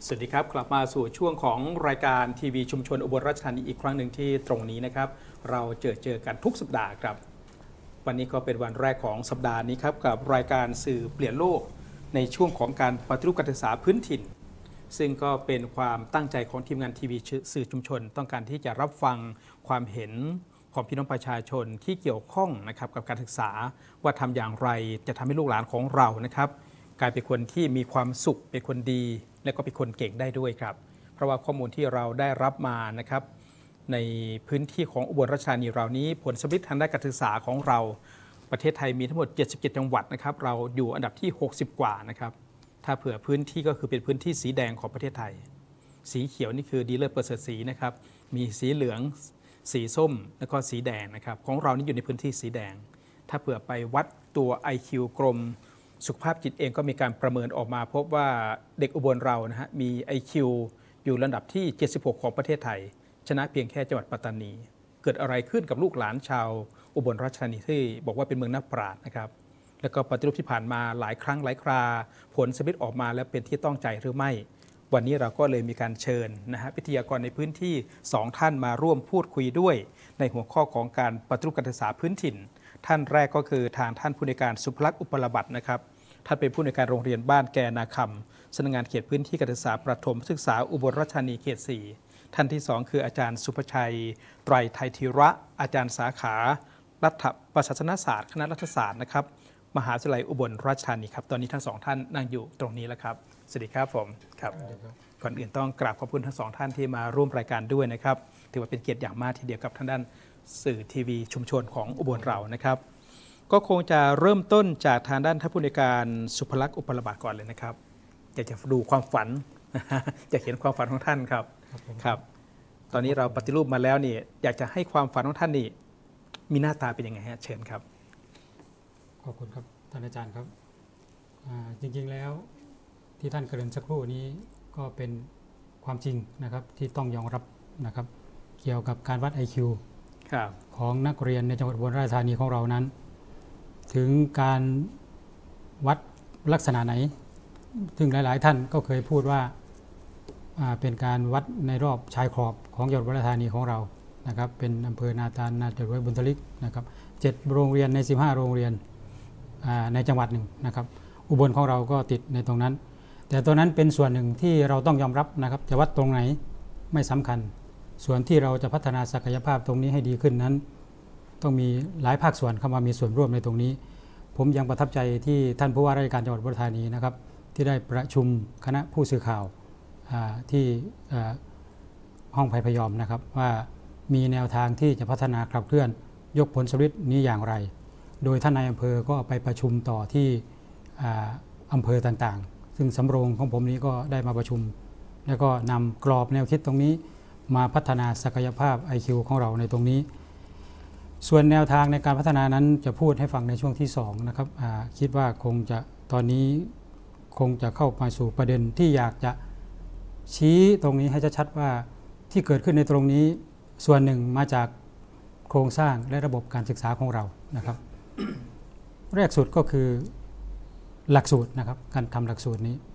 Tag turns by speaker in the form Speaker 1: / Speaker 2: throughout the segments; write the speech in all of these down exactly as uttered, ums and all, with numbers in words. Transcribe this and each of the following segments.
Speaker 1: สวัสดีครับกลับมาสู่ช่วงของรายการทีวีชุมชนอุบลราชธานีอีกครั้งหนึ่งที่ตรงนี้นะครับเราเจอเจอกันทุกสัปดาห์ครับวันนี้ก็เป็นวันแรกของสัปดาห์นี้ครับกับรายการสื่อเปลี่ยนโลกในช่วงของการปฏิรูปการศึกษาพื้นถิ่นซึ่งก็เป็นความตั้งใจของทีมงานทีวีสื่อชุมชนต้องการที่จะรับฟังความเห็นของพี่น้องประชาชนที่เกี่ยวข้องนะครับกับการศึกษาว่าทำอย่างไรจะทำให้ลูกหลานของเรานะครับกลายเป็นคนที่มีความสุขเป็นคนดีและก็เป็นคนเก่งได้ด้วยครับเพราะว่าข้อมูลที่เราได้รับมานะครับในพื้นที่ของอุบลราชธานีเรานี้ผลสำลิดทางด้านการศึกษาของเราประเทศไทยมีทั้งหมดเจ็ดสิบเจ็ดจังหวัดนะครับเราอยู่อันดับที่หกสิบกว่านะครับถ้าเผื่อพื้นที่ก็คือเป็นพื้นที่สีแดงของประเทศไทยสีเขียวนี่คือดีเลิศประเสริฐศรีนะครับมีสีเหลืองสีส้มแล้วก็สีแดงนะครับของเรานี่อยู่ในพื้นที่สีแดงถ้าเผื่อไปวัดตัว ไอ คิว กรมสุขภาพจิตเองก็มีการประเมินออกมาพบว่าเด็กอุบลเรานะฮะมี ไอ คิว อยู่ระดับที่เจ็ดสิบหกของประเทศไทยชนะเพียงแค่จังหวัดปัตตานีเกิดอะไรขึ้นกับลูกหลานชาวอุบลราชธานีที่บอกว่าเป็นเมืองนักปราชญ์นะครับแล้วก็ปฏิรูปที่ผ่านมาหลายครั้งหลายคราผลสำลิดออกมาแล้วเป็นที่ต้องใจหรือไม่วันนี้เราก็เลยมีการเชิญนะฮะวิทยากรในพื้นที่สองท่านมาร่วมพูดคุยด้วยในหัวข้อของการปฏิรูปการศึกษาพื้นถิ่นท่านแรกก็คือทางท่านผู้ในวยการสุภลักษณ์อุปลบัตรนะครับท่านเป็นผู้ในวยการโรงเรียนบ้านแกนาคำสำนักงานเขตพื้นที่การศึกษาประถมศึกษาอุบลราชธานีเขตสี่ท่านที่สองคืออาจารย์สุภชัยไตรไทยธีระอาจารย์สาขารัฐประศาสนศาสตร์คณะรัฐศาสตร์นะครับมหาวิทยาลัยอุบลราชธานีครับตอนนี้ทั้งสองท่านนั่งอยู่ตรงนี้แล้วครับสวัสดีครับผมครับก่อนอื่นต้องกราบขอบคุณทั้งสองท่านที่มาร่วมรายการด้วยนะครับถือว่าเป็นเกียรติอย่างมากทีเดียวกับทางด้านสื่อทีวีชุมชนของอุบลเรานะครับก็คงจะเริ่มต้นจากทางด้านท่านผู้ในวยการสุภลักษณ์อุปลบัตรก่อนเลยนะครับอยากจะดูความฝัน อยากเห็นความฝันของท่านครับครับตอนนี้เราปฏิรูปมาแล้วนี่อยากจะให้ความฝันของท่านนี่มีหน้าตาเป็นยังไงฮะเชิญครับ
Speaker 2: ขอบคุณครับท่านอาจารย์ครับจริงๆแล้วที่ท่านเกริ่นสักครู่นี้ก็เป็นความจริงนะครับที่ต้องยอมรับนะครับเกี่ยวกับการวัด ไอ คิว ของนักเรียนในจังหวัดอุบลราชธานีของเรานั้นถึงการวัดลักษณะไหนซึ่งหลายๆท่านก็เคยพูดว่าเป็นการวัดในรอบชายขอบของจังหวัดอุบลราชธานีของเรานะครับเป็นอำเภอนาตาลนาจรวยบุญทลิกนะครับเจ็ดโรงเรียนในสิบห้าโรงเรียนในจังหวัดหนึ่งนะครับอุบลของเราก็ติดในตรงนั้นแต่ตัวนั้นเป็นส่วนหนึ่งที่เราต้องยอมรับนะครับจะวัดตรงไหนไม่สำคัญส่วนที่เราจะพัฒนาศักยภาพตรงนี้ให้ดีขึ้นนั้นต้องมีหลายภาคส่วนเข้ามามีส่วนร่วมในตรงนี้ผมยังประทับใจที่ท่านผู้ว่าราชการจังหวัดอุบลราชธานีนะครับที่ได้ประชุมคณะผู้สื่อข่าวที่ห้องไผ่พยอมนะครับว่ามีแนวทางที่จะพัฒนาขับเคลื่อนยกผลสำลิดนี้อย่างไรโดยท่านนายอำเภอก็ไปประชุมต่อที่อำเภอต่างๆซึ่งสำโรงของผมนี้ก็ได้มาประชุมแล้วก็นำกรอบแนวคิดตรงนี้มาพัฒนาศักยภาพ ไอ คิว ของเราในตรงนี้ส่วนแนวทางในการพัฒนานั้นจะพูดให้ฟังในช่วงที่สองนะครับคิดว่าคงจะตอนนี้คงจะเข้ามาสู่ประเด็นที่อยากจะชี้ตรงนี้ให้ชัดๆว่าที่เกิดขึ้นในตรงนี้ส่วนหนึ่งมาจากโครงสร้างและระบบการศึกษาของเรานะครับแรกสุดก็คือหลักสูตรนะครับการทำหลักสูตรนี้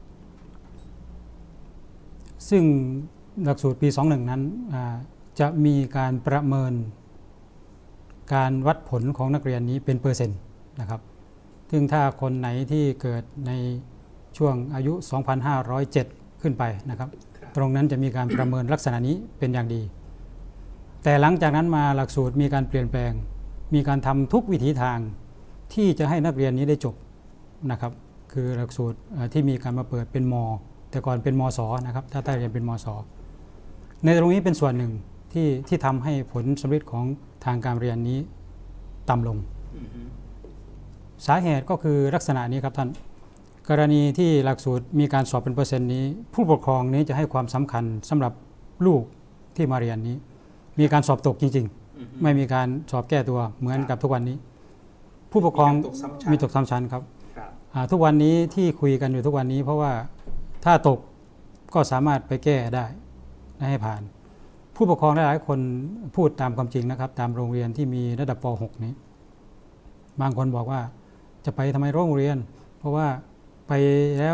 Speaker 2: ซึ่งหลักสูตรปีสองหนึ่งนั้นจะมีการประเมินการวัดผลของนักเรียนนี้เป็นเปอร์เซ็นต์นะครับซึ่งถ้าคนไหนที่เกิดในช่วงอายุ สองพันห้าร้อยเจ็ด ขึ้นไปนะครับตรงนั้นจะมีการประเมินลักษณะนี้เป็นอย่างดีแต่หลังจากนั้นมาหลักสูตรมีการเปลี่ยนแปลงมีการทำทุกวิถีทางที่จะให้นักเรียนนี้ได้จบนะครับคือหลักสูตรที่มีการมาเปิดเป็นม.แต่ก่อนเป็นม.ศ.นะครับถ้าได้เรียนเป็นม.ศ.ในตรงนี้เป็นส่วนหนึ่งที่ที่ทำให้ผลสำลิดของทางการเรียนนี้ต่ำลง mm-hmm. สาเหตุก็คือลักษณะนี้ครับท่านกรณีที่หลักสูตรมีการสอบเป็นเปอร์เซ็นต์นี้ผู้ปกครองนี้จะให้ความสำคัญสำหรับลูกที่มาเรียนนี้มีการสอบตกจริงๆ mm-hmm. ไม่มีการสอบแก้ตัวเหมือนกับทุกวันนี้ผู้ปกครองมีตกซ้ำชั้นครับทุกวันนี้ที่คุยกันอยู่ทุกวันนี้เพราะว่าถ้าตกก็สามารถไปแก้ได้ให้ผ่านผู้ปกครองหลายๆคนพูดตามความจริงนะครับตามโรงเรียนที่มีระดับป หก นี้บางคนบอกว่าจะไปทำไมโรงเรียนเพราะว่าไปแล้ว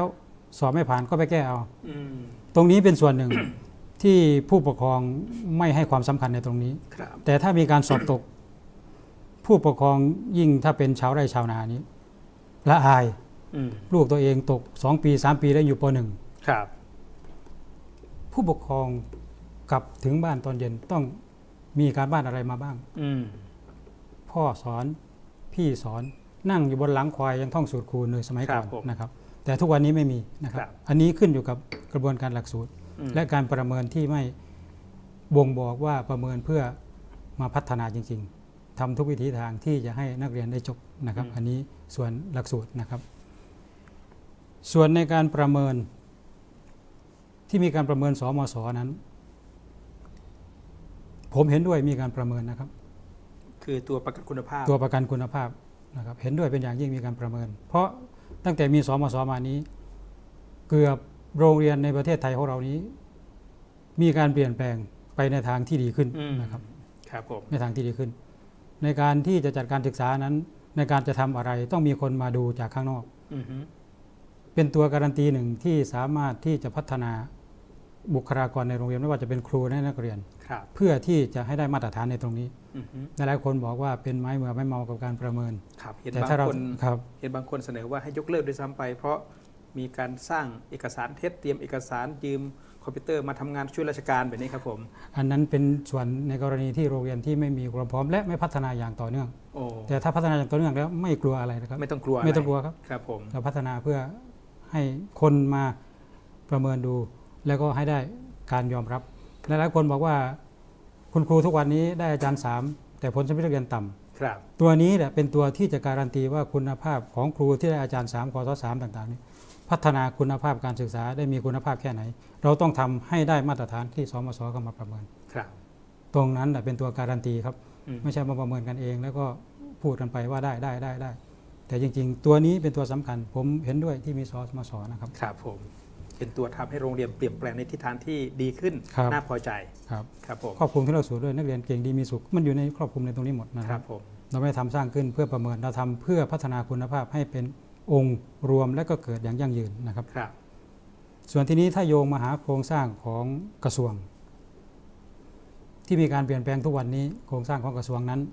Speaker 2: สอบไม่ผ่านก็ไปแก้เอา
Speaker 1: อืม
Speaker 2: ตรงนี้เป็นส่วนหนึ่ง ที่ผู้ปกครองไม่ให้ความสำคัญในตรงนี้
Speaker 1: ครับ
Speaker 2: แต่ถ้ามีการสอบตก ผู้ปกครองยิ่งถ้าเป็นชาวไร่ชาวนานี้ละอาย
Speaker 1: อืม
Speaker 2: ลูกตัวเองตกสองปีสามปีแล้วอยู่ปหนึ่ง
Speaker 1: ครับ
Speaker 2: ผู้ปกครองกลับถึงบ้านตอนเย็นต้องมีการบ้านอะไรมาบ้าง
Speaker 1: อืม
Speaker 2: พ่อสอนพี่สอนนั่งอยู่บนหลังควายยังท่องสูตรคูณในสมัยก่อน
Speaker 1: ครับผม
Speaker 2: นะครับ แต่ทุกวันนี้ไม่มีนะครับ
Speaker 1: ครับ
Speaker 2: อันนี้ขึ้นอยู่กับกระบวนการหลักสูตร
Speaker 1: อืม
Speaker 2: และการประเมินที่ไม่บ่งบอกว่าประเมินเพื่อมาพัฒนาจริงๆทำทุกวิถีทางที่จะให้นักเรียนได้จบนะครับ อันนี้ส่วนหลักสูตรนะครับ ส่วนในการประเมินที่มีการประเมินสมศนั้น ผมเห็นด้วยมีการประเมินนะครับ
Speaker 1: คือตัวประกันคุณภาพ
Speaker 2: ตัวประกันคุณภาพนะครับเห็นด้วยเป็นอย่างยิ่งมีการประเมิน เพราะตั้งแต่มีสมศมานี้ เกือบโรงเรียนในประเทศไทยของเรานี้ มีการเปลี่ยนแปลงไปในทางที่ดีขึ้น
Speaker 1: อืม
Speaker 2: นะครับ
Speaker 1: ครับผม
Speaker 2: ในทางที่ดีขึ้น ในการที่จะจัดการศึกษานั้น ในการจะทำอะไรต้องมีคนมาดูจากข้างนอก
Speaker 1: อือฮึ
Speaker 2: เป็นตัวการันตีหนึ่งที่สามารถที่จะพัฒนาบุคลากรในโรงเรียนไม่ว่าจะเป็นครูและนักเรียน
Speaker 1: ครับ
Speaker 2: เพื่อที่จะให้ได้มาตรฐานในตรงนี้
Speaker 1: อือฮึ
Speaker 2: หลายๆคนบอกว่าเป็นไม้เมื่อไม่เมากับการประเมิน
Speaker 1: ครับเห็น
Speaker 2: แต่
Speaker 1: บาง
Speaker 2: ถ้าเรา
Speaker 1: คน
Speaker 2: ครับ
Speaker 1: เห็นบางคนเสนอว่าให้ยกเลิกด้วยซ้ำไป เพราะมีการสร้างเอกสารเท็จเตรียมเอกสารยืมคอมพิวเตอร์มาทำงานช่วยราชการแบบนี้ครับผม
Speaker 2: อันนั้นเป็นส่วนในกรณีที่โรงเรียนที่ไม่มีความพร้อมและไม่พัฒนาอย่างต่อเนื่อง
Speaker 1: โอ้
Speaker 2: แต่ถ้าพัฒนาอย่างต่อเนื่องแล้วไม่กลัวอะไรนะครับ
Speaker 1: ไม่ต้องกลัวะร
Speaker 2: ไม่ต้องกลัวครับ
Speaker 1: ครับผม
Speaker 2: เราพัฒนาเพื่อให้คนมาประเมินดู แล้วก็ให้ได้การยอมรับหลายๆคนบอกว่าคุณครูทุกวันนี้ได้อาจารย์สามแต่ผลสำเร็จนักเรียนต่ำ
Speaker 1: ครับ
Speaker 2: ตัวนี้แหละเป็นตัวที่จะการันตีว่าคุณภาพของครูที่ได้อาจารย์สามกศสามต่างๆนี้พัฒนาคุณภาพการศึกษาได้มีคุณภาพแค่ไหน เราต้องทำให้ได้มาตรฐานที่สมศเข้ามาประเมิน
Speaker 1: ครับ
Speaker 2: ตรงนั้นแหละเป็นตัวการันตีครับ
Speaker 1: อืม
Speaker 2: ไม่ใช่มาประเมินกันเอง แล้วก็พูดกันไปว่าได้ได้ได้ได้ แต่จริงๆ ตัวนี้เป็นตัวสำคัญ ผมเห็นด้วยที่มีสมศนะครับ
Speaker 1: ครับผมเป็นตัวทำให้โรงเรียนเปลี่ยนแปลงในทิศทางที่ดีขึ้น
Speaker 2: ครับ
Speaker 1: น่าพอใจ
Speaker 2: ครับ
Speaker 1: ครับผม
Speaker 2: ครอบคลุมที่เราสู่ด้วยนักเรียนเก่งดีมีสุขมันอยู่ในครอบคลุมในตรงนี้หมดนะ
Speaker 1: ค
Speaker 2: ค
Speaker 1: รั
Speaker 2: รั
Speaker 1: บบ ผม
Speaker 2: เราไม่ได้ทำสร้างขึ้นเพื่อประเมินเราทำเพื่อพัฒนาคุณภาพให้เป็นองค์รวมและก็เกิดอย่างยั่งยืนนะครับ
Speaker 1: ครับ
Speaker 2: ส่วนที่นี้ถ้าโยงมาหาโครงสร้างของกระทรวง ที่มีการเปลี่ยนแปลงทุกวันนี้โครงสร้างของกระทรวงนั้น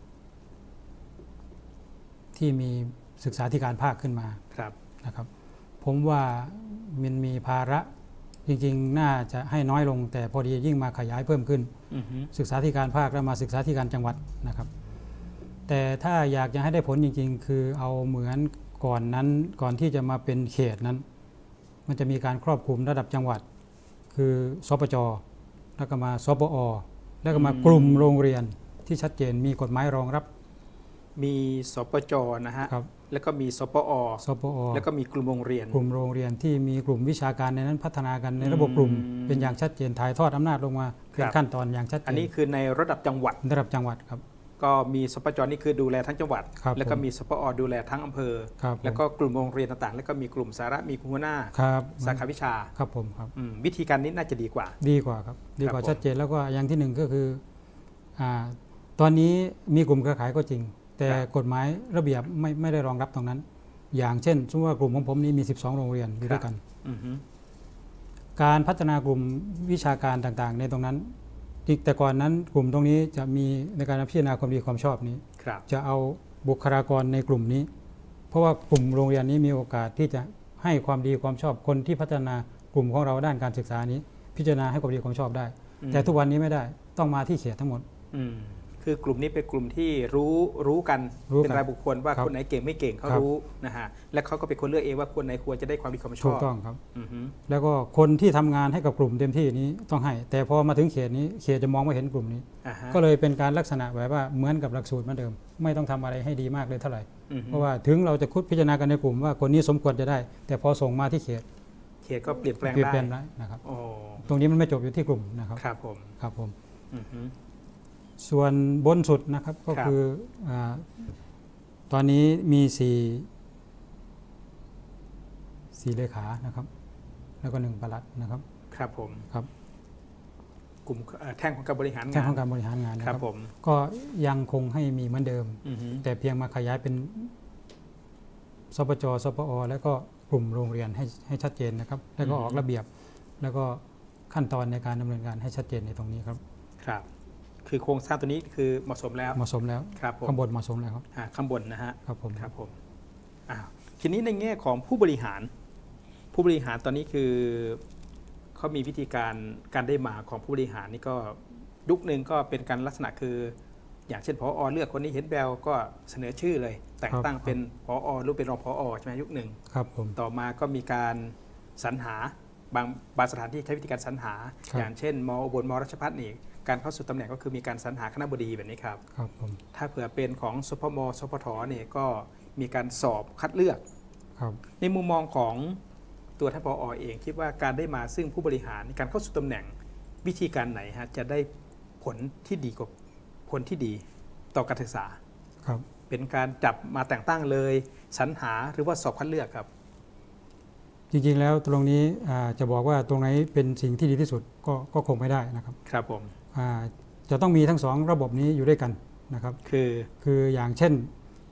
Speaker 2: ที่มีศึกษาธิการภาคขึ้นมา
Speaker 1: ครับ
Speaker 2: นะครับ ผมว่ามันมีภาระจริงๆ น่าจะให้น้อยลง แต่พอดียิ่งมาขยายเพิ่มขึ้น
Speaker 1: อือฮึ
Speaker 2: ศึกษาธิการภาคแล้วมาศึกษาธิการจังหวัดนะครับ แต่ถ้าอยากจะให้ได้ผลจริงๆ คือเอาเหมือนก่อนนั้นก่อนที่จะมาเป็นเขตนั้น มันจะมีการครอบคลุมระดับจังหวัด คือสปจแล้วก็มาสปอแล้วก็มากลุ่มโรงเรียนที่ชัดเจนมีกฎหมายรองรับ
Speaker 1: มีสปจนะฮะ
Speaker 2: ครับ
Speaker 1: แล้วก็มีสปอ
Speaker 2: สปอ
Speaker 1: แล้วก็มีกลุ่มโรงเรียน
Speaker 2: กลุ่มโรงเรียนที่มีกลุ่มวิชาการในนั้นพัฒนากันในระบบกลุ่ม
Speaker 1: อืม
Speaker 2: เป็นอย่างชัดเจนถ่ายทอดอำนาจลงมาเป็น
Speaker 1: ครับ
Speaker 2: ขั้นตอนอย่างชัดเจน
Speaker 1: อันนี้คือในระดับจังหวัด
Speaker 2: ระดับจังหวัดครับ
Speaker 1: ก็มีสปจนี่คือดูแลทั้งจังหวัด
Speaker 2: ครับ
Speaker 1: แล้วก็
Speaker 2: ผม
Speaker 1: มีสปอดูแลทั้งอำเภอ
Speaker 2: ครับผม
Speaker 1: แล้วก็กลุ่มโรงเรียนต่างๆ แล้วก็มีกลุ่มสาระมีหัวหน้า
Speaker 2: ครับ
Speaker 1: สาขาวิชา
Speaker 2: ครับผมครับ
Speaker 1: อืมวิธีการนี้น่าจะดีกว่า
Speaker 2: ดีกว่าครับดีกว่า
Speaker 1: ผม
Speaker 2: ชัดเจนแล้วก็อย่างที่หนึ่งก็คืออ่าตอนนี้มีกลุ่มเครือข่ายก็จริง แต่กฎหมายระเบียบไม่ไม่ได้รองรับตรงนั้น อย่างเช่นสมมติว่ากลุ่มของผมนี้มีสิบสองโรงเรียนอยู่ด้วยกัน
Speaker 1: อือฮึ
Speaker 2: การพัฒนากลุ่มวิชาการต่างๆ ในตรงนั้นอีกแต่ก่อนนั้นกลุ่มตรงนี้จะมีในการพิจารณาความดีความชอบนี้
Speaker 1: ครับ
Speaker 2: จะเอาบุคลากรในกลุ่มนี้ เพราะว่ากลุ่มโรงเรียนนี้มีโอกาสที่จะให้ความดีความชอบคนที่พัฒนากลุ่มของเราด้านการศึกษานี้ พิจารณาให้ความดีความชอบได้
Speaker 1: อืม
Speaker 2: แต่ทุกวันนี้ไม่ได้ต้องมาที่เขตทั้งหมด
Speaker 1: อืมคือกลุ่มนี้เป็นกลุ่มที่รู้รู้กัน
Speaker 2: รู้กัน
Speaker 1: เป็นรายบุคคลว่า
Speaker 2: ครับ
Speaker 1: คนไหนเก่งไม่เก่งเขา
Speaker 2: ครับ
Speaker 1: รู้นะฮะและเขาก็เป็นคนเลือกเองว่าคนไหนควรจะได้ความดีความช
Speaker 2: ถู
Speaker 1: อก บ
Speaker 2: ต้องครับ
Speaker 1: อือฮึ
Speaker 2: แล้วก็คนที่ทำงานให้กับกลุ่มเต็มที่นี้ต้องให้ แต่พอมาถึงเขตนี้เขตจะมองไม่เห็นกลุ่มนี้
Speaker 1: อ่าฮะ
Speaker 2: ก็เลยเป็นการลักษณะแบบว่าเหมือนกับหลักสูตรเหมือนเดิม ไม่ต้องทำอะไรให้ดีมากเลยเท่าไหร่
Speaker 1: อือฮึ
Speaker 2: เพราะว่าถึงเราจะคุดพิจารณากันในกลุ่มว่าคนนี้สมควรจะได้ แต่พอส่งมาที่เขต
Speaker 1: เขตก็เปลี่ยนแปลง
Speaker 2: เปลี่ยน
Speaker 1: ได้
Speaker 2: แปลงได้นะครับ
Speaker 1: โอ้
Speaker 2: ตรงนี้มันไม่จบอยู่ที่กลุ่มนะครับ
Speaker 1: ครับผม
Speaker 2: ครับผม
Speaker 1: อือฮึ
Speaker 2: ส่วนบนสุดนะครับก็
Speaker 1: ครับ
Speaker 2: คืออาตอนนี้มีสี่สี่เลขานะครับ แล้วก็หนึ่งปลัดนะครับ
Speaker 1: ครับผม
Speaker 2: ครับ
Speaker 1: กลุ่มเอ่อแท่งของการบริหารงาน
Speaker 2: แท่งของการบริหารงานนะ
Speaker 1: ค
Speaker 2: ค
Speaker 1: รั
Speaker 2: รั
Speaker 1: บบ ผม
Speaker 2: ก็ยังคงให้มีเหมือนเดิม
Speaker 1: อือฮึ
Speaker 2: แต่เพียงมาขยายเป็นสปจสปอแล้วก็กลุ่มโรงเรียนให้ให้ชัดเจนนะครับแล้วก็ออกระเบียบแล้วก็ขั้นตอนในการดำเนินการให้ชัดเจนในตรงนี้ครับ
Speaker 1: ครับคือโครงสร้างตัวนี้คือเหมาะสมแล้ว
Speaker 2: เหมาะสมแล้ว
Speaker 1: ครับผม
Speaker 2: ข้างบนเหมาะสมแล้วครับ
Speaker 1: ข้างบนนะฮะ
Speaker 2: ครับผม
Speaker 1: ครับผมอ้าวทีนี้ในแง่ของผู้บริหารผู้บริหารตอนนี้คือเขามีวิธีการการได้มาของผู้บริหารนี่ก็ยุคหนึ่งก็เป็นการลักษณะคืออย่างเช่นผอ.เลือกคนนี้เห็นแววก็เสนอชื่อเลยแต่งตั้งเป็นผอ.หรือเป็นรองผอ.ใช่ไหมยุคหนึ่ง
Speaker 2: ครับผม
Speaker 1: ต่อมาก็มีการสรรหาบางบางสถานที่ใช้วิธีการสรรหาอย่างเช่นมอุบลมราชภัฏนี่การเข้าสู่ตำแหน่งก็คือมีการสรรหาคณบดีแบบนี้ครับ
Speaker 2: ครับผม
Speaker 1: ถ้าเผื่อเป็นของสพมสพทเนี่ยก็มีการสอบคัดเลือก
Speaker 2: ครับ
Speaker 1: ในมุมมองของตัวท่านผอ.เองคิดว่าการได้มาซึ่งผู้บริหารการเข้าสู่ตำแหน่งวิธีการไหนฮะจะได้ผลที่ดีกว่าผลที่ดีต่อการศึกษา
Speaker 2: ครับ
Speaker 1: เป็นการจับมาแต่งตั้งเลยสรรหาหรือว่าสอบคัดเลือกครับ
Speaker 2: จริงๆแล้วตรงนี้จะบอกว่าตรงไหนเป็นสิ่งที่ดีที่สุดก็ก็คงไม่ได้นะครับ
Speaker 1: ครับผม
Speaker 2: จะต้องมีทั้งสองระบบนี้อยู่ด้วยกันนะครับ
Speaker 1: คือ
Speaker 2: คืออย่างเช่น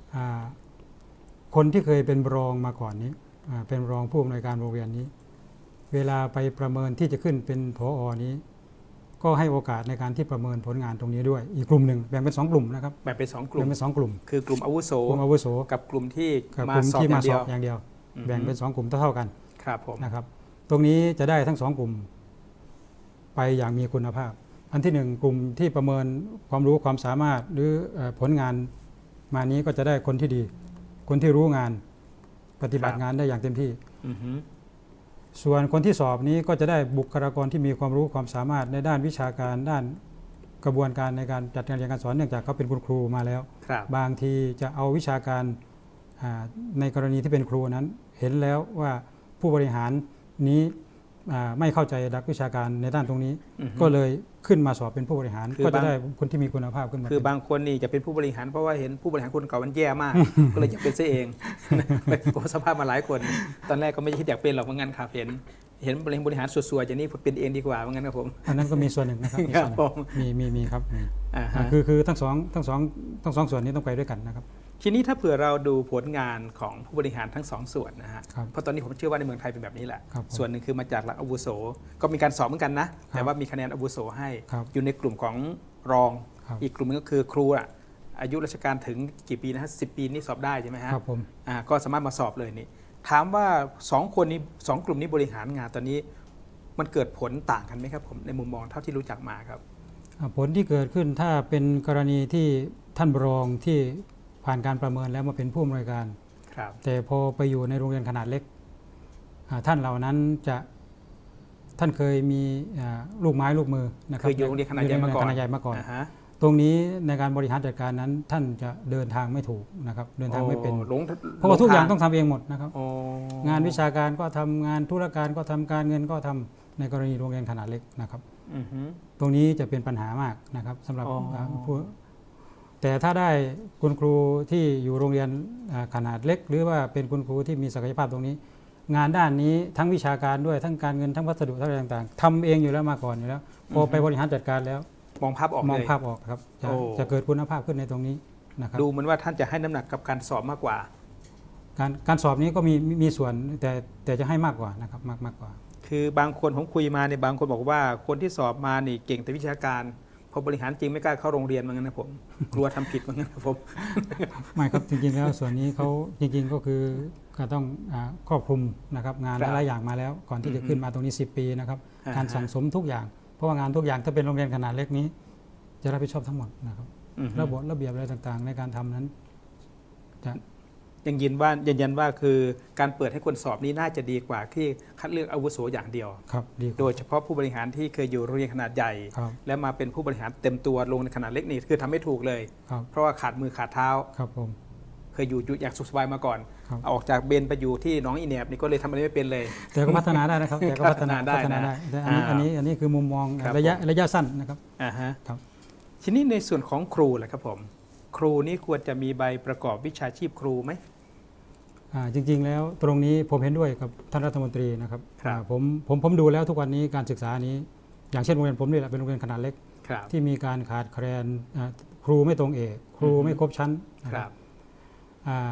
Speaker 2: คนที่เคยเป็นรองมาก่อนนี้เป็นรองผู้อำนวยการโรงเรียนนี้เวลาไปประเมินที่จะขึ้นเป็นผอ.นี้ก็ให้โอกาสในการที่ประเมินผลงานตรงนี้ด้วยอีกกลุ่มหนึ่งแบ่งเป็นสองกลุ่มนะครับ
Speaker 1: แบ่งเป็นสองกลุ่ม
Speaker 2: แบ่งเป็นสองกลุ่ม
Speaker 1: คือกลุ่มอาวุโส
Speaker 2: กลุ่มอาวุโส
Speaker 1: กับกลุ่มที่
Speaker 2: มาสอบอย่างเดียวอย่างเดียวแบ่งเป็นสองกลุ่มเท่าๆกัน
Speaker 1: ครับผม
Speaker 2: นะครับตรงนี้จะได้ทั้งสองกลุ่มไปอย่างมีคุณภาพอันที่หนึ่งกลุ่มที่ประเมินความรู้ความสามารถหรือผลงานมานี้ก็จะได้คนที่ดีคนที่รู้งานปฏิบัติงานได้อย่างเต็มที่ส่วนคนที่สอบนี้ก็จะได้บุคลากรที่มีความรู้ความสามารถในด้านวิชาการด้านกระบวนการในการจัดการเรียนการสอนเนื่องจากเขาเป็นคุณครูมาแล้วบางทีจะเอาวิชาการในกรณีที่เป็นครูนั้นเห็นแล้วว่าผู้บริหารนี้ไม่เข้าใจหลักวิชาการในด้านตรงนี้ก็เลยขึ้นมาสอบเป็นผู้บริหารก็จะได้คนที่มีคุณภาพขึ้นมา
Speaker 1: คือบางคนนี่จะเป็นผู้บริหารเพราะว่าเห็นผู้บริหารคนเก่ามันแย่มากก็เลยอยากเป็นซะเองเป็นสภาพมาหลายคนตอนแรกก็ไม่คิดอยากเป็นหรอกว่างั้นครับเห็นเห็นบริหารสวยๆอย่างนี้เป็นเองดีกว่าว่างั้นครับผม
Speaker 2: อันนั้นก็มีส่วนหนึ่งนะครับมีมีมีครับคือคือทั้งสองทั้งสองทั้งสองส่วนนี้ต้องไปด้วยกันนะครับ
Speaker 1: ทีนี้ถ้าเผื่อเราดูผลงานของผู้บริหารทั้งสองส่วนนะฮะเพราะตอนนี้ผมเชื่อว่าในเมืองไทยเป็นแบบนี้แหละส่วนหนึ่งคือมาจากหลักอาวุโสก็มีการสอบเหมือนกันนะแต่ว่ามีคะแนนอาวุโสให้อยู่ในกลุ่มของรองอีกกลุ่มนึงก็คือครูอ่ะอายุราชการถึงกี่ปีนะฮะสิบปีนี่สอบได้ใช่ไหมฮะ
Speaker 2: ครับผม
Speaker 1: อ่าก็สามารถมาสอบเลยนี่ถามว่าสองคนนี้สองกลุ่มนี้บริหารงานตอนนี้มันเกิดผลต่างกันไหมครับผมในมุมมองเท่าที่รู้จักมาครับ
Speaker 2: ผลที่เกิดขึ้นถ้าเป็นกรณีที่ท่านรองที่ผ่านการประเมินแล้วมาเป็นผู้อำนวยการแต่พอไปอยู่ในโรงเรียนขนาดเล็กท่านเหล่านั้นจะท่านเคยมีลูกไม้ลูกมือนะครับ
Speaker 1: เคยอยู่โรงเรียนขนาดใหญ่มาก่อน
Speaker 2: ขนาดใหญ่มาก่อนตรงนี้ในการบริหารจัดการนั้นท่านจะเดินทางไม่ถูกนะครับเดินทางไม่เป็นเพราะว่าทุกอย่างต้องทำเองหมดนะครับงานวิชาการก็ทำงานธุรการก็ทำการเงินก็ทำในกรณีโรงเรียนขนาดเล็กนะครับตรงนี้จะเป็นปัญหามากนะครับสำหรับผู้แต่ถ้าได้คุณครูที่อยู่โรงเรียนขนาดเล็กหรือว่าเป็นคุณครูที่มีศักยภาพตรงนี้งานด้านนี้ทั้งวิชาการด้วยทั้งการเงินทั้งวัสดุทั้งอะไรต่างๆทำเองอยู่แล้วมาก่อนอยู่แล้วพอไปบริหารจัดการแล้ว
Speaker 1: มองภาพออก
Speaker 2: มองภาพออกครับจะจะเกิดคุณภาพขึ้นในตรงนี้นะครับ
Speaker 1: ดูเหมือนว่าท่านจะให้น้ำหนักกับการสอบมากกว่า
Speaker 2: การการสอบนี้ก็มีมีส่วนแต่แต่จะให้มากกว่านะครับมากมากกว่า
Speaker 1: คือบางคนผมคุยมาในบางคนบอกว่าคนที่สอบมานี่เก่งแต่วิชาการพอบริหารจริงไม่กล้าเข้าโรงเรียนเหมือนกันนะผมกลัวทำผิดเหมือนกันนะผม
Speaker 2: ไม่ครับจริงๆแล้วส่วนนี้เขาจริงๆก็คือก็ต้องครอบคลุมนะครับงานหลายอย่างมาแล้วก่อนที่จะขึ้นมาตรงนี้สิบปีนะครับการสั่งสมทุกอย่างเพราะว่างานทุกอย่างถ้าเป็นโรงเรียนขนาดเล็กนี้จะรับผิดชอบทั้งหมดนะครับระบบระเบียบอะไรต่างๆในการทำนั้นจะ
Speaker 1: ยังยืนว่ายืนยันว่าคือการเปิดให้คนสอบนี้น่าจะดีกว่าที่คัดเลือกอาวุโสอย่างเดียว
Speaker 2: ครับ
Speaker 1: โดยเฉพาะผู้บริหารที่เคยอยู่โรงเรียนขนาดใหญ่และมาเป็นผู้บริหารเต็มตัวลงในขนาดเล็กนี่คือทำไม่ถูกเลยเพราะว่าขาดมือขาดเท้า
Speaker 2: ครับผม
Speaker 1: เคยอยู่อย่างสุขสบายมาก่อนออกจากเบนไปอยู่ที่น้องอีเนบนี่ก็เลยทำอะไรไม่เป็นเลย
Speaker 2: แต่ก็พัฒนาได้นะครับแต่ก็พัฒนาได้นะอันนี้อันนี้คือมุมมองระยะระยะสั้นนะครับ
Speaker 1: อ่าฮะครับทีนี้ในส่วนของครูแหละครับผมครูนี่ควรจะมีใบประกอบวิชาชีพครูไหม
Speaker 2: จริงๆแล้วตรงนี้ผมเห็นด้วยกับท่านรัฐมนตรีนะครับผมผมผมดูแล้วทุกวันนี้การศึกษานี้อย่างเช่นโรงเรียนผมนี่แหละเป็นโรงเรียนขนาดเล็กที่มีการขาดแคลนครูไม่ตรงเอกครูไม่ครบชั้น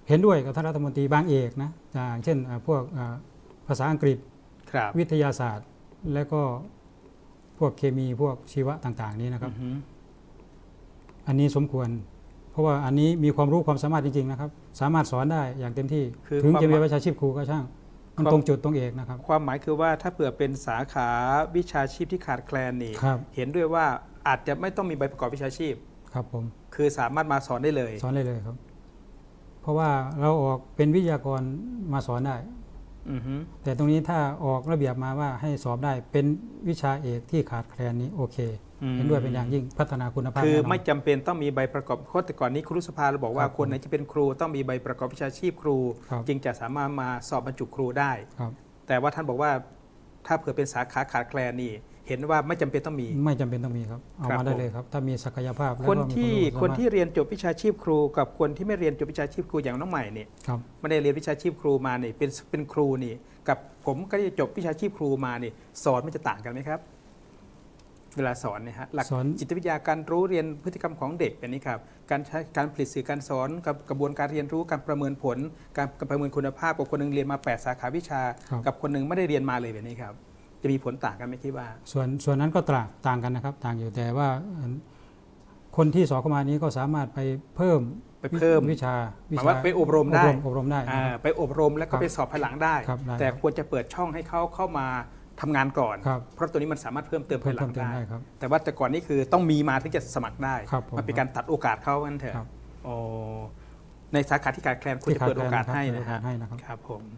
Speaker 2: เห็นด้วยกับท่านรัฐมนตรีบางเอกนะอย่างเช่นอ่าพวกอ่าภาษาอังกฤษ
Speaker 1: ครับ
Speaker 2: วิทยาศาสตร์ และก็พวกเคมีพวกชีวะต่างๆนี้นะครับ
Speaker 1: อือฮึ
Speaker 2: อันนี้สมควร เพราะว่าอันนี้มีความรู้ความสามารถจริงๆนะครับสามารถสอนได้อย่างเต็มที่
Speaker 1: คือ
Speaker 2: ถึง
Speaker 1: ความ
Speaker 2: จะมีวิชาชีพครูก็ช่างมัน
Speaker 1: ความ
Speaker 2: ตรงจุดตรงเอกนะครับ
Speaker 1: ความหมายคือว่าถ้าเผื่อเป็นสาขาวิชาชีพที่ขาดแคลนนี่
Speaker 2: ครับ
Speaker 1: เห็นด้วยว่าอาจจะไม่ต้องมีใบประกอบวิชาชีพ
Speaker 2: ครับผม
Speaker 1: คือสามารถมาสอนได้เลย
Speaker 2: สอนได้เลยครับ เพราะว่าเราออกเป็นวิทยากรมาสอนได้
Speaker 1: อือฮึ
Speaker 2: แต่ตรงนี้ถ้าออกระเบียบมาว่าให้สอบได้เป็นวิชาเอกที่ขาดแคลนนี้โอเค
Speaker 1: อืม
Speaker 2: เห็นด้วยเป็นอย่างยิ่งพัฒนาคุณภาพ
Speaker 1: คือ
Speaker 2: แน่นน
Speaker 1: ไม่จำเป็นต้องมีใบประกอบเพราะแต่ก่อนนี้ครูสภาเราบอกว่า
Speaker 2: ครับ
Speaker 1: คนไหนจะเป็นครูต้องมีใบประกอบวิชาชีพครู
Speaker 2: ครับ
Speaker 1: จึงจะสามารถมาสอบบรรจุครูได้
Speaker 2: ครับ
Speaker 1: แต่ว่าท่านบอกว่าถ้าเผื่อเป็นสาขาขาดแคลนนี่เห็นว่าไม่จำเป็นต้องมี
Speaker 2: ไม่จำเป็นต้องมีครับเอา
Speaker 1: ครับ
Speaker 2: มาได้
Speaker 1: ผม
Speaker 2: เลยครับ ถ้ามีศักยภาพแล้ว
Speaker 1: คน
Speaker 2: ก็มี
Speaker 1: ที่
Speaker 2: วามรู้
Speaker 1: คนที่
Speaker 2: สามารถ
Speaker 1: เรียนจบวิชาชีพครู กับคนที่ไม่เรียนจบวิชาชีพครูอย่างน้องใหม่เนี่ย
Speaker 2: ครับ
Speaker 1: ไม่ได้เรียนวิชาชีพครูมานี่เป็นเป็นครูนี่กับผมก็ได้จบวิชาชีพครูมานี่สอนมันจะต่างกันไหมครับ เวลาสอนเนี่ยฮะหลัก
Speaker 2: สอน
Speaker 1: จิตวิทยาการรู้เรียนพฤติกรรมของเด็กแบบนี้ครับการใช้การผลิตสื่อการสอนกับกระบวนการเรียนรู้การประเมินผล การการประเมินคุณภาพกับคนหนึงเรียนมาแปดสาขาวิชา
Speaker 2: ครับ
Speaker 1: กับคนหนึงไม่ได้เรียนมาเลยแบบนี้ครับจะมีผลต่างกันไหมคิดว่า
Speaker 2: ส่วนส่วนนั้นก็ต่างต่างกันนะครับ ต่างอยู่แต่ว่าคนที่สอบเข้ามานี้ก็สามารถไปเพิ่ม
Speaker 1: ไปเพิ่ม
Speaker 2: วิชา
Speaker 1: หมายว่าไปอบรมได้
Speaker 2: อบรมได้
Speaker 1: อ่า
Speaker 2: นะครับ
Speaker 1: ไปอบรมแล้วก็
Speaker 2: ครับ
Speaker 1: ไปสอบภายหลังได้
Speaker 2: ครับได้
Speaker 1: แต่ควรจะเปิดช่องให้เขาเข้ามาทำงานก่อน
Speaker 2: ครับ
Speaker 1: เพราะตัวนี้มันสามารถเพิ่มเติม
Speaker 2: เพิ่
Speaker 1: ภาม ยหลั
Speaker 2: เพิ่
Speaker 1: ง
Speaker 2: มเติม
Speaker 1: ได้
Speaker 2: ได้ครับ
Speaker 1: แต่ว่าแต่ก่อนนี่คือต้องมีมาถึงจะสมัครได้
Speaker 2: ครับผม
Speaker 1: มันเป็นการตัดโอกาสเขานั่นเถ
Speaker 2: ครั
Speaker 1: อะ
Speaker 2: บ
Speaker 1: โอ้ในสาขาที่ขาดแคลนควรจะเปิดโอกาสให้
Speaker 2: เปิด
Speaker 1: นะ
Speaker 2: โอกา
Speaker 1: ฮะ
Speaker 2: สให้นะครับ
Speaker 1: ครับผม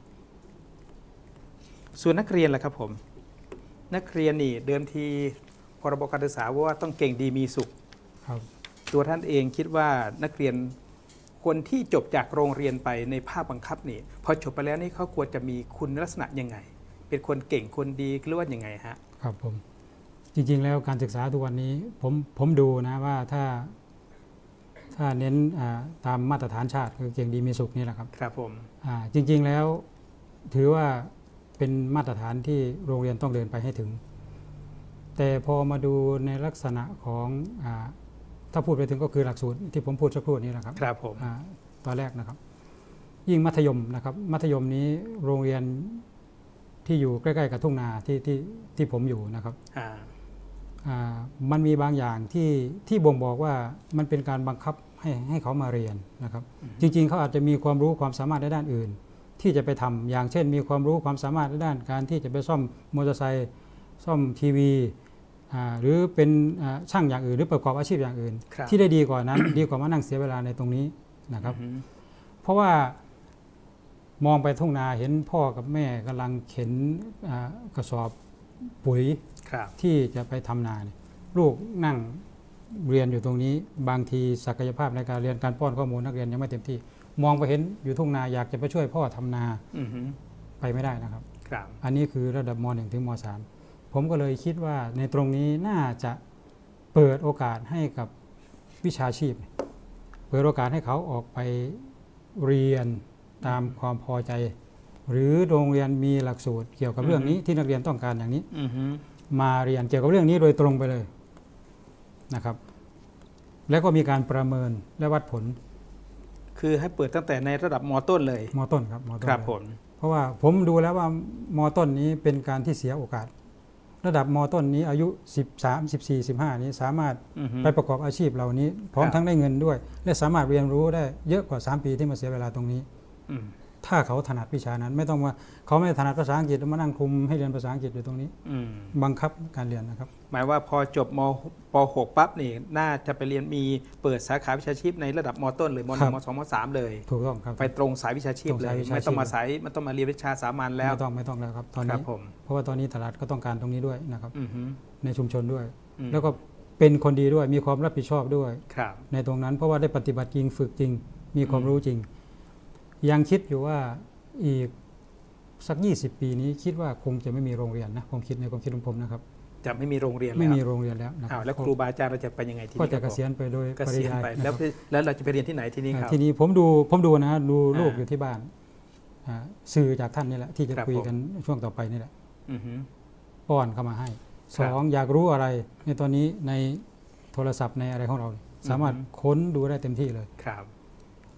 Speaker 1: ส่วนนักเรียนล่ะครับผม นักเรียนนี่เดิมทีพรบการศึกษาว่าต้องเก่งดีมีสุข
Speaker 2: ครับ
Speaker 1: ตัวท่านเองคิดว่านักเรียนคนที่จบจากโรงเรียนไปในภาคบังคับนี่พอจบไปแล้วนี่เขาควรจะมีคุณลักษณะยังไง เป็นคนเก่งคนดีหรือว่ายังไงฮะ
Speaker 2: ครับผมจริงๆแล้วการศึกษาทุกวันนี้ผมผมดูนะว่าถ้าถ้าเน้นอ่าตามมาตรฐานชาติคือเก่งดีมีสุขนี่แหละครับ
Speaker 1: ครับผม
Speaker 2: อ่าจริงๆแล้วถือว่าเป็นมาตรฐานที่โรงเรียนต้องเดินไปให้ถึง แต่พอมาดูในลักษณะของอ่าถ้าพูดไปถึงก็คือหลักสูตรที่ผมพูดสักครู่นี้แหละครับ
Speaker 1: ครับผม
Speaker 2: อ่าตอนแรกนะครับ ยิ่งมัธยมนะครับ มัธยมนี้โรงเรียนที่อยู่ใกล้ๆกับทุ่งนาที่ที่ที่ผมอยู่นะครับ
Speaker 1: อ่า
Speaker 2: อ่ามันมีบางอย่างที่ที่บ่งบอกว่ามันเป็นการบังคับให้ให้เขามาเรียนนะครับ จริงๆเขาอาจจะมีความรู้ความสามารถในด้านอื่น ที่จะไปทำอย่างเช่น มีความรู้ความสามารถในด้านการที่จะไปซ่อมมอเตอร์ไซค์ซ่อมทีวีอ่าหรือเป็นอ่าช่างอย่างอื่น หรือประกอบอาชีพอย่างอื่น
Speaker 1: ครับ
Speaker 2: ที่ได้ดีกว่านั้น ดีกว่ามานั่งเสียเวลาในตรงนี้นะครับ
Speaker 1: อือฮึ
Speaker 2: เพราะว่ามองไปทุ่งนาเห็นพ่อกับแม่กำลังเข็นอ่ากระสอบปุ๋ย
Speaker 1: ครับ
Speaker 2: ที่จะไปทำนาเนี่ยลูกนั่งเรียนอยู่ตรงนี้ บางทีศักยภาพในการเรียนการป้อนข้อมูลนักเรียนยังไม่เต็มที่ มองไปเห็นอยู่ทุ่งนาอยากจะไปช่วยพ่อทำนา
Speaker 1: อือฮึ
Speaker 2: ไปไม่ได้นะครับ
Speaker 1: ครับ
Speaker 2: อันนี้คือระดับม หนึ่ง ถึงม สาม ผมก็เลยคิดว่าในตรงนี้น่าจะเปิดโอกาสให้กับวิชาชีพ เปิดโอกาสให้เขาออกไปเรียนตามความพอใจ หรือโรงเรียนมีหลักสูตรเกี่ยวกับเรื่องนี้ที่นักเรียนต้องการอย่างนี้
Speaker 1: อือฮึ
Speaker 2: มาเรียนเกี่ยวกับเรื่องนี้โดยตรงไปเลยนะครับ แล้วก็มีการประเมินและวัดผล
Speaker 1: คือให้เปิดตั้งแต่ในระดับมต้นเลย
Speaker 2: มต้นครับมต้น
Speaker 1: ครับ
Speaker 2: เลย
Speaker 1: ผม
Speaker 2: เพราะว่าผมดูแล้วว่ามต้นนี้เป็นการที่เสียโอกาส ระดับมต้นนี้อายุสิบสาม สิบสี่ สิบห้านี้สามารถ
Speaker 1: อือฮึ
Speaker 2: ไปประกอบอาชีพเหล่านี้ พร้อม
Speaker 1: ครับ
Speaker 2: ทั้งได้เงินด้วย และสามารถเรียนรู้ได้เยอะกว่าสามปีที่มาเสียเวลาตรงนี้
Speaker 1: อืม
Speaker 2: ถ้าเขาถนัดวิชานั้น ไม่ต้องว่าเขาไม่ถนัดภาษาอังกฤษแล้วมานั่งคุมให้เรียนภาษาอังกฤษอยู่ตรงนี้
Speaker 1: อืม
Speaker 2: บังคับการเรียนนะครับ
Speaker 1: หมายว่าพอจบมป หก ปั๊บนี่น่าจะไปเรียนมีเปิดสาขาวิชาชีพในระดับมต้นหรือมห
Speaker 2: ครั
Speaker 1: นึ่ง
Speaker 2: บ
Speaker 1: มสองมสามเลย
Speaker 2: ถูกต้องครับ
Speaker 1: ไปตรงสายวิชาชีพ
Speaker 2: ตรง
Speaker 1: เล
Speaker 2: สาย
Speaker 1: ย
Speaker 2: วิชาชีพ
Speaker 1: ไม่ต้องมาสายไม่ต้องมาเรียนวิชาสามัญแล้ว
Speaker 2: ไม่ต้องไม่ต้องแล้วครับตอน
Speaker 1: ครั
Speaker 2: นี้
Speaker 1: บผม
Speaker 2: เพราะว่าตอนนี้ตลาดก็ต้องการตรงนี้ด้วยนะครับ
Speaker 1: อือฮึ
Speaker 2: ในชุมชนด้วย
Speaker 1: อืม
Speaker 2: แล้วก็เป็นคนดีด้วยมีความรับผิดชอบด้วย
Speaker 1: ครับ
Speaker 2: ในตรงนั้นเพราะว่าได้ปฏิบัติจริงฝึกจริง มีความ
Speaker 1: อืม
Speaker 2: รู้จริง ยังคิดอยู่ว่าอีกสักยี่สิบปีนี้คิดว่าคงจะไม่มีโรงเรียนนะผมคิดในความคิดของผมนะครับ
Speaker 1: จะไม่มีโรงเรียน
Speaker 2: ไม่
Speaker 1: แล้ว
Speaker 2: มีโรงเรียนแล้วนะค
Speaker 1: อ้า
Speaker 2: รั
Speaker 1: วแล้วครูบาอาจารย์เราจะไปยังไงที
Speaker 2: ก็
Speaker 1: นี้
Speaker 2: จะ
Speaker 1: ค
Speaker 2: เก
Speaker 1: รับผม
Speaker 2: ษียณไปโดย
Speaker 1: เก
Speaker 2: ปริ
Speaker 1: ษียณ
Speaker 2: ยาย
Speaker 1: ไป
Speaker 2: นะ
Speaker 1: แล้ว
Speaker 2: ครับ
Speaker 1: แล้วเราจะไปเรียนที่ไหนทีนี้ค
Speaker 2: อ่า
Speaker 1: รับ
Speaker 2: ทีนี้ผมดูผมดูนะดู
Speaker 1: อ่า
Speaker 2: ลูกอยู่ที่บ้านอ่าสื่อจากท่านนี่แหละที่จะ
Speaker 1: ครับ
Speaker 2: คุย
Speaker 1: ผม
Speaker 2: กันช่วงต่อไปนี่แหละ
Speaker 1: อือฮึ
Speaker 2: ป้อนเข้ามาให้
Speaker 1: ค
Speaker 2: ส
Speaker 1: รับ
Speaker 2: องอยากรู้อะไรในตอนนี้ในโทรศัพท์ในอะไรของเรา สามารถ
Speaker 1: อือฮึ
Speaker 2: ค้นดูได้เต็มที่เลย
Speaker 1: ครับ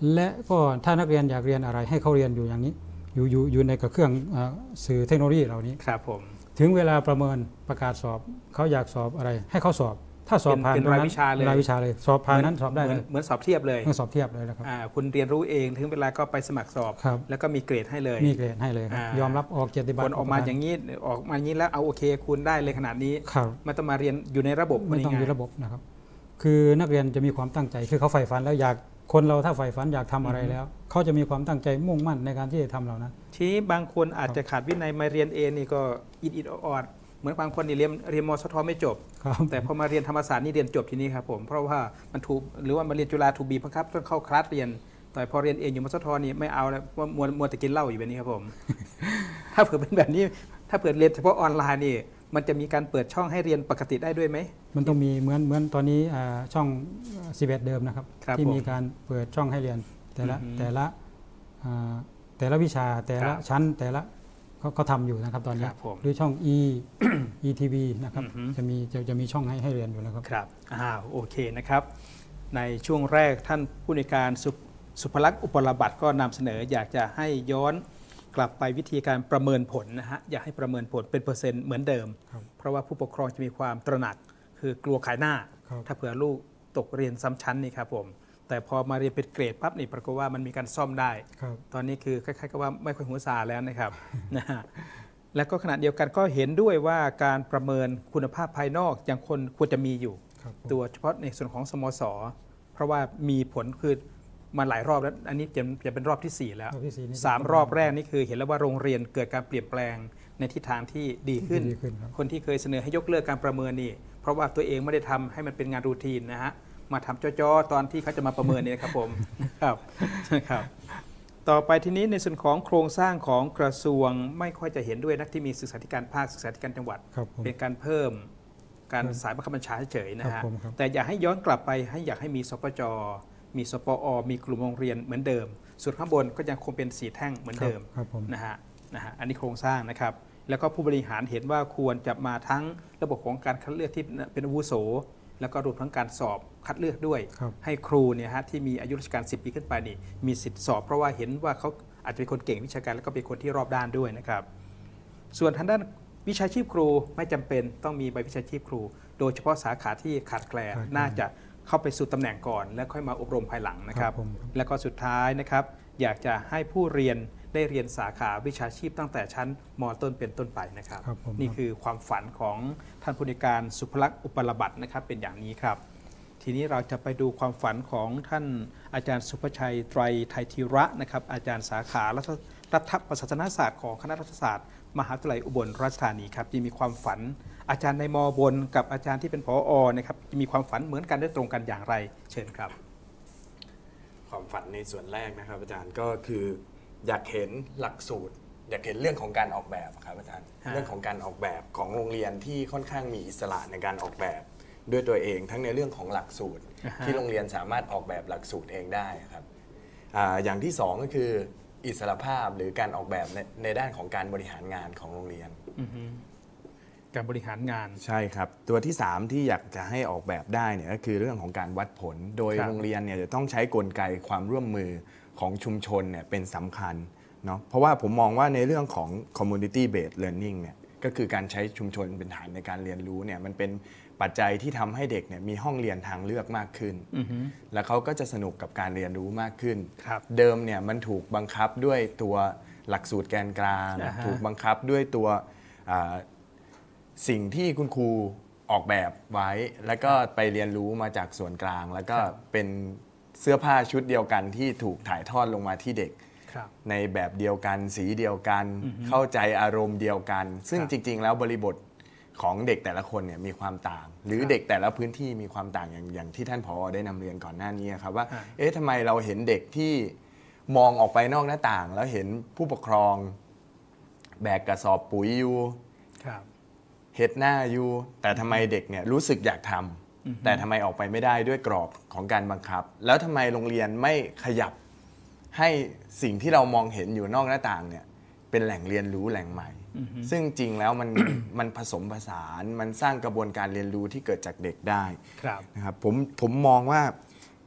Speaker 2: และก็ถ้านักเรียนอยากเรียนอะไรให้เขาเรียนอยู่อย่างนี้อยู่อยู่อยู่ในกับเครื่องเอ่อสื่อเทคโนโลยีเหล่านี้
Speaker 1: ครับผม
Speaker 2: ถึงเวลาประเมินประกาศสอบเขาอยากสอบอะไรให้เขาสอบถ้าสอบผ่าน
Speaker 1: เป็น
Speaker 2: ตรง
Speaker 1: ราย
Speaker 2: นั้น
Speaker 1: วิชาเลย
Speaker 2: รายวิชาเลยสอบผ่านนั้นสอบได้
Speaker 1: เหมื
Speaker 2: เล
Speaker 1: อน
Speaker 2: ย
Speaker 1: เหมือนสอบเทียบเลย
Speaker 2: เมื่อสอบเทียบเลยนะครับ
Speaker 1: อ่าคุณเรียนรู้เองถึงเวลาก็ไปสมัครสอบ
Speaker 2: ครับ
Speaker 1: แล้วก็มีเกรดให้เลย
Speaker 2: มีเกรดให้เลยครับ
Speaker 1: อ่าย
Speaker 2: อมรับออกเกียรติบัต
Speaker 1: ผ
Speaker 2: ร
Speaker 1: ลออกมาอย่างนี้ออกมาอย่างนี้แล้วเอาโอเคคุณได้เลยขนาดนี้
Speaker 2: ครับ
Speaker 1: ไม่ต้องมาเรียนอยู่ในระบบ
Speaker 2: ไม่ต้อง
Speaker 1: ว่า
Speaker 2: มี
Speaker 1: ย่า
Speaker 2: ระบบนะครับคือนักเรียนจะมีความตั้งใจคือเขาใฝ่ฝันแล้วอยากคนเราถ้าใฝ่ฝันอยากทำอะไรแล้วเขาจะมีความตั้งใจมุ่งมั่นในการที่จะทำเหล่านั้น
Speaker 1: ทีนี้บางคนอาจจะขาดวินัยมาเรียนเองนี่ก็อิดอิดออดๆเหมือนบางคนนี่เรียนเรียนมสทไม่จบ
Speaker 2: ครับ
Speaker 1: แต่พอมาเรียนธรรมศาสตร์นี่เรียนจบทีนี้ครับผมเพราะว่ามันถูกหรือว่ามาเรียนจุฬาถูกบีบบังคับต้องเข้าคลาสเรียน แต่พอเรียนเองอยู่มสทนี่ไม่เอาแล้วว่ามัวมัวแต่กินเหล้าอยู่แบบนี้ครับผม ถ้าเผื่อเป็นแบบนี้ถ้าเผื่อเรียนเฉพาะออนไลน์นี่มันจะมีการเปิดช่องให้เรียนปกติได้ด้วยไหม
Speaker 2: มันต้องมีเหมือนเหมือนตอนนี้อ่าช่องสิบเอ็ดเดิมนะครับ
Speaker 1: ครับ
Speaker 2: ที่
Speaker 1: ผม
Speaker 2: มีการเปิดช่องให้เรียนแต่ละ
Speaker 1: อือฮึ
Speaker 2: แต่ละอ่าแต่ละวิชาแต่
Speaker 1: ครั
Speaker 2: ละ
Speaker 1: บ
Speaker 2: ชั้นแต่ละเขาเขาทำอยู่นะครับตอนนี้
Speaker 1: ครับผม
Speaker 2: หรือช่อง e e ที วี นะครับ
Speaker 1: อือฮึ
Speaker 2: จะมีจะจะมีช่องให้ให้เรียนอยู่แล้วครับ
Speaker 1: ครับอ่าโอเคนะครับ ในช่วงแรกท่านผู้ในวยการสุสุภลักษณ์อุปราบัติก็นำเสนอ อยากจะให้ย้อนกลับไปวิธีการประเมินผลนะฮะอยากให้ประเมินผลเป็นเปอร์เซ็นต์เหมือนเดิม
Speaker 2: ครับ
Speaker 1: เพราะว่าผู้ปกครองจะมีความตระหนัก คือกลัวขายหน้า
Speaker 2: ครับ
Speaker 1: ถ้าเผื่อลูกตกเรียนซ้ำชั้นนี่ครับผมแต่พอมาเรียนเป็นเกรดปั๊บนี่ปรากฏว่ามันมีการซ่อมได้
Speaker 2: ครับ
Speaker 1: ตอนนี้คือคล้ายๆกับว่าไม่ค่อยหัวซาแล้วนะครับ นะฮะและก็ขณะเดียวกันก็เห็นด้วยว่าการประเมินคุณภาพภายนอกยังคนควรจะมีอยู่
Speaker 2: ครับผม
Speaker 1: ตัวเฉพาะในส่วนของสโมสรเพราะว่ามีผลคือมาหลายรอบแล้วอันนี้จะจะเป็นรอบที่สี่แล้ว
Speaker 2: รอบที่สี่นี่
Speaker 1: สามรอบแรกนี่คือเห็นแล้วว่าโรงเรียนเกิดการเปลี่ยนแปลงในทิศทางที่ดีขึ้น
Speaker 2: ดีขึ้นครับ
Speaker 1: คนที่เคยเสนอให้ยกเลิกการประเมินนี่เพราะว่าตัวเองไม่ได้ทำให้มันเป็นงานรูทีนนะฮะมาทำจ้อๆตอนที่เขาจะมาประเมินเนี่ยนะครับผม ครับครับต่อไปทีนี้ในส่วนของโครงสร้างของกระทรวงไม่ค่อยจะเห็นด้วยนักที่มีศึกษาธิการภาคศึกษาธิการจังหวัด
Speaker 2: ครับผม
Speaker 1: เป็นการเพิ่มการ
Speaker 2: ครับ
Speaker 1: สายบังคับบัญชาเฉยๆนะ
Speaker 2: ครั
Speaker 1: ฮะ
Speaker 2: บผมครับ
Speaker 1: แต่อยากให้ย้อนกลับไปให้อยากให้มีสปจมีสปอ มีกลุ่มโรงเรียนเหมือนเดิม ส่วนข้างบนก็ยังคงเป็นสีแท่งเหมือนเดิม
Speaker 2: ครับผม
Speaker 1: นะฮะนะฮะอันนี้โครงสร้างนะครับ แล้วก็ผู้บริหารเห็นว่าควรจะมาทั้งระบบของการคัดเลือกที่เป็นอาวุโส แล้วก็รวมทั้งการสอบคัดเลือกด้วย
Speaker 2: ครับ
Speaker 1: ให้ครูเนี่ยฮะที่มีอายุราชการสิบปีขึ้นไปนี่มีสิทธิสอบ เพราะว่าเห็นว่าเขาอาจจะเป็นคนเก่งวิชาการแล้วก็เป็นคนที่รอบด้านด้วยนะครับ ส่วนทางด้านวิชาชีพครูไม่จำเป็นต้องมีใบวิชาชีพครู โดยเฉพาะสาขาที่ขาดแคลน
Speaker 2: ขาดแคลน
Speaker 1: น่าจะเข้าไปสู่ตำแหน่งก่อน แล้วค่อยมาอบรมภายหลังนะครับ
Speaker 2: ครับผมครับ
Speaker 1: แล้วก็สุดท้ายนะครับอยากจะให้ผู้เรียนได้เรียนสาขาวิชาชีพตั้งแต่ชั้นมต้นเป็นต้นไปนะครับ
Speaker 2: ครับผม
Speaker 1: นี่คือความฝันของท่านผู้ในวยการสุภลักษณ์อุปราบัตินะครับเป็นอย่างนี้ครับ ทีนี้เราจะไปดูความฝันของท่านอาจารย์สุภชัยไตรไทยธีระนะครับอาจารย์สาขารัฐรัฐประศาสนศาสตร์ของคณะรัฐศาสตร์ มหาวิทยาลัยอุบลราชธานีครับที่มีความฝันอาจารย์ในมบนกับอาจารย์ที่เป็นผอนะครับมีความฝันเหมือนกันได้ตรงกันอย่างไรเชิญครับ
Speaker 3: ความฝันในส่วนแรกนะครับอาจารย์ก็คืออยากเห็นหลักสูตร อยากเห็นเรื่องของการออกแบบครับอาจารย์
Speaker 1: ฮะ
Speaker 3: เรื่องของการออกแบบของโรงเรียนที่ค่อนข้างมีอิสระในการออกแบบด้วยตัวเองทั้งในเรื่องของหลักสูตร ที่โรงเรียนสามารถออกแบบหลักสูตรเองได้ครับอาอย่างที่สองก็คืออิสรภาพหรือการออกแบบในในด้านของการบริหารงานของโรงเรียน
Speaker 1: อือฮึการบริหารงาน
Speaker 3: ใช่ครับ ตัวที่สามที่อยากจะให้ออกแบบได้เนี่ยก็คือเรื่องของการวัดผล โดย
Speaker 1: ครับ
Speaker 3: โรงเรียนเนี่ยจะต้องใช้กลไกความร่วมมือของชุมชนเนี่ยเป็นสำคัญเนาะเพราะว่าผมมองว่าในเรื่องของ community based learning เนี่ยก็คือการใช้ชุมชนเป็นฐานในการเรียนรู้เนี่ยมันเป็นปัจจัยที่ทำให้เด็กเนี่ยมีห้องเรียนทางเลือกมากขึ้น
Speaker 1: อือฮึ
Speaker 3: แล้วเขาก็จะสนุกกับการเรียนรู้มากขึ้น
Speaker 1: ครับ
Speaker 3: เดิมเนี่ยมันถูกบังคับด้วยตัวหลักสูตรแกนกลาง
Speaker 1: อ่าฮะ
Speaker 3: ถูกบังคับด้วยตัวอ่าสิ่งที่คุณครูออกแบบไว้ แล้วก็ไปเรียนรู้มาจากส่วนกลาง แล้วก็เป็นเสื้อผ้าชุดเดียวกันที่ถูกถ่ายทอดลงมาที่เด็ก
Speaker 1: ครับ
Speaker 3: ในแบบเดียวกันสีเดียวกัน เข้าใจอารมณ์เดียวกัน ซึ่ง
Speaker 1: ครับ
Speaker 3: จริง ๆ แล้วบริบทของเด็กแต่ละคนเนี่ยมีความต่าง หรือเด็กแต่ละพื้นที่มีความต่างอย่างอย่างที่ท่านผอได้นำเรียนก่อนหน้านี้ครับว่า
Speaker 1: ฮะ
Speaker 3: เอ๊ะทำไมเราเห็นเด็กที่มองออกไปนอกหน้าต่าง แล้วเห็นผู้ปกครองแบกกระสอบปุ๋ยอยู่
Speaker 1: ครับ
Speaker 3: เฮ็ดหน้าอยู่แต่ทำไมเด็กเนี่ยรู้สึกอยากทำ
Speaker 1: อือฮึ
Speaker 3: แต่ทำไมออกไปไม่ได้ด้วยกรอบของการบังคับ แล้วทำไมโรงเรียนไม่ขยับให้สิ่งที่เรามองเห็นอยู่นอกหน้าต่างเนี่ยเป็นแหล่งเรียนรู้แหล่งใหม่
Speaker 1: อือฮึ
Speaker 3: ซึ่งจริงแล้วมัน มันผสมผสานมันสร้างกระบวนการเรียนรู้ที่เกิดจากเด็กได้
Speaker 1: ครับ
Speaker 3: นะครับผมผมมองว่า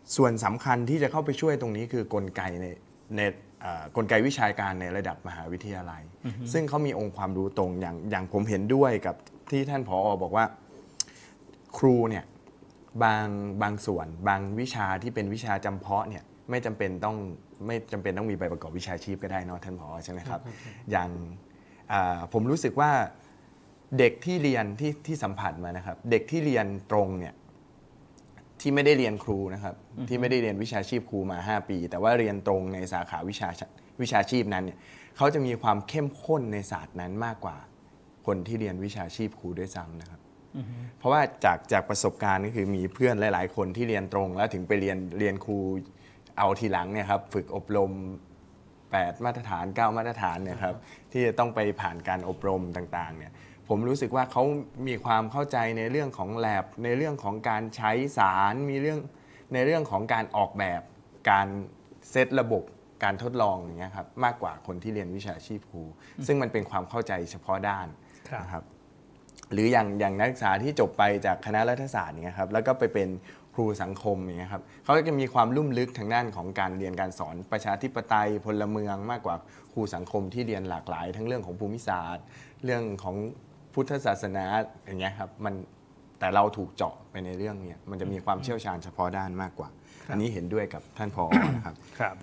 Speaker 3: ส่วนสำคัญที่จะเข้าไปช่วยตรงนี้คือกลไกในในกลไกวิชาการในระดับมหาวิทยาลัย ซึ่งเขามีองค์ความรู้ตรงอย่างอย่างผมเห็นด้วยกับที่ท่านผอ.บอกว่าครูเนี่ยบางบางส่วนบางวิชาที่เป็นวิชาจำเพาะเนี่ยไม่จำเป็นต้องไม่จำเป็นต้องมีใบประกอบวิชาชีพก็ได้เนาะท่านผอ.ใช่ไหมครับอย่างผมรู้สึกว่าเด็กที่เรียนที่ที่สัมผัสมานะครับเด็กที่เรียนตรงเนี่ยที่ไม่ได้เรียนครูนะครับที่ไม่ได้เรียนวิชาชีพครูมาห้าปีแต่ว่าเรียนตรงในสาขาวิชาวิชาชีพนั้นเนี่ยเขาจะมีความเข้มข้นในศาสตร์นั้นมากกว่าคนที่เรียนวิชาชีพครูด้วยซ้ำนะครับเพราะว่าจากจากประสบการณ์ก็คือมีเพื่อนหลายๆคนที่เรียนตรงแล้วถึงไปเรียนเรียนครูเอาทีหลังเนี่ยครับฝึกอบรมแปดมาตรฐานเก้ามาตรฐานเนี่ยครับที่จะต้องไปผ่านการอบรมต่างๆเนี่ยผมรู้สึกว่าเขามีความเข้าใจในเรื่องของ lab ในเรื่องของการใช้สารมีเรื่องในเรื่องของการออกแบบการเซตระบบการทดลองอย่างเงี้ยครับมากกว่าคนที่เรียนวิชาชีพครูซึ่งมันเป็นความเข้าใจเฉพาะด้านนะครับหรืออย่างอย่างนักศึกษาที่จบไปจากคณะรัฐศาสตร์เนี่ยครับแล้วก็ไปเป็นครูสังคมอย่างเงี้ยครับเขาก็จะมีความลุ่มลึกทางด้านของการเรียนการสอนประชาธิปไตยพลเมืองมากกว่าครูสังคมที่เรียนหลากหลายทั้งเรื่องของภูมิศาสตร์เรื่องของพุทธศาสนาอย่างเงี้ยครับมันแต่เราถูกเจาะไปในเรื่องนี้มันจะมีความเชี่ยวชาญเฉพาะด้านมากกว่าอันนี้เห็นด้วยกับท่านผอ.นะครับ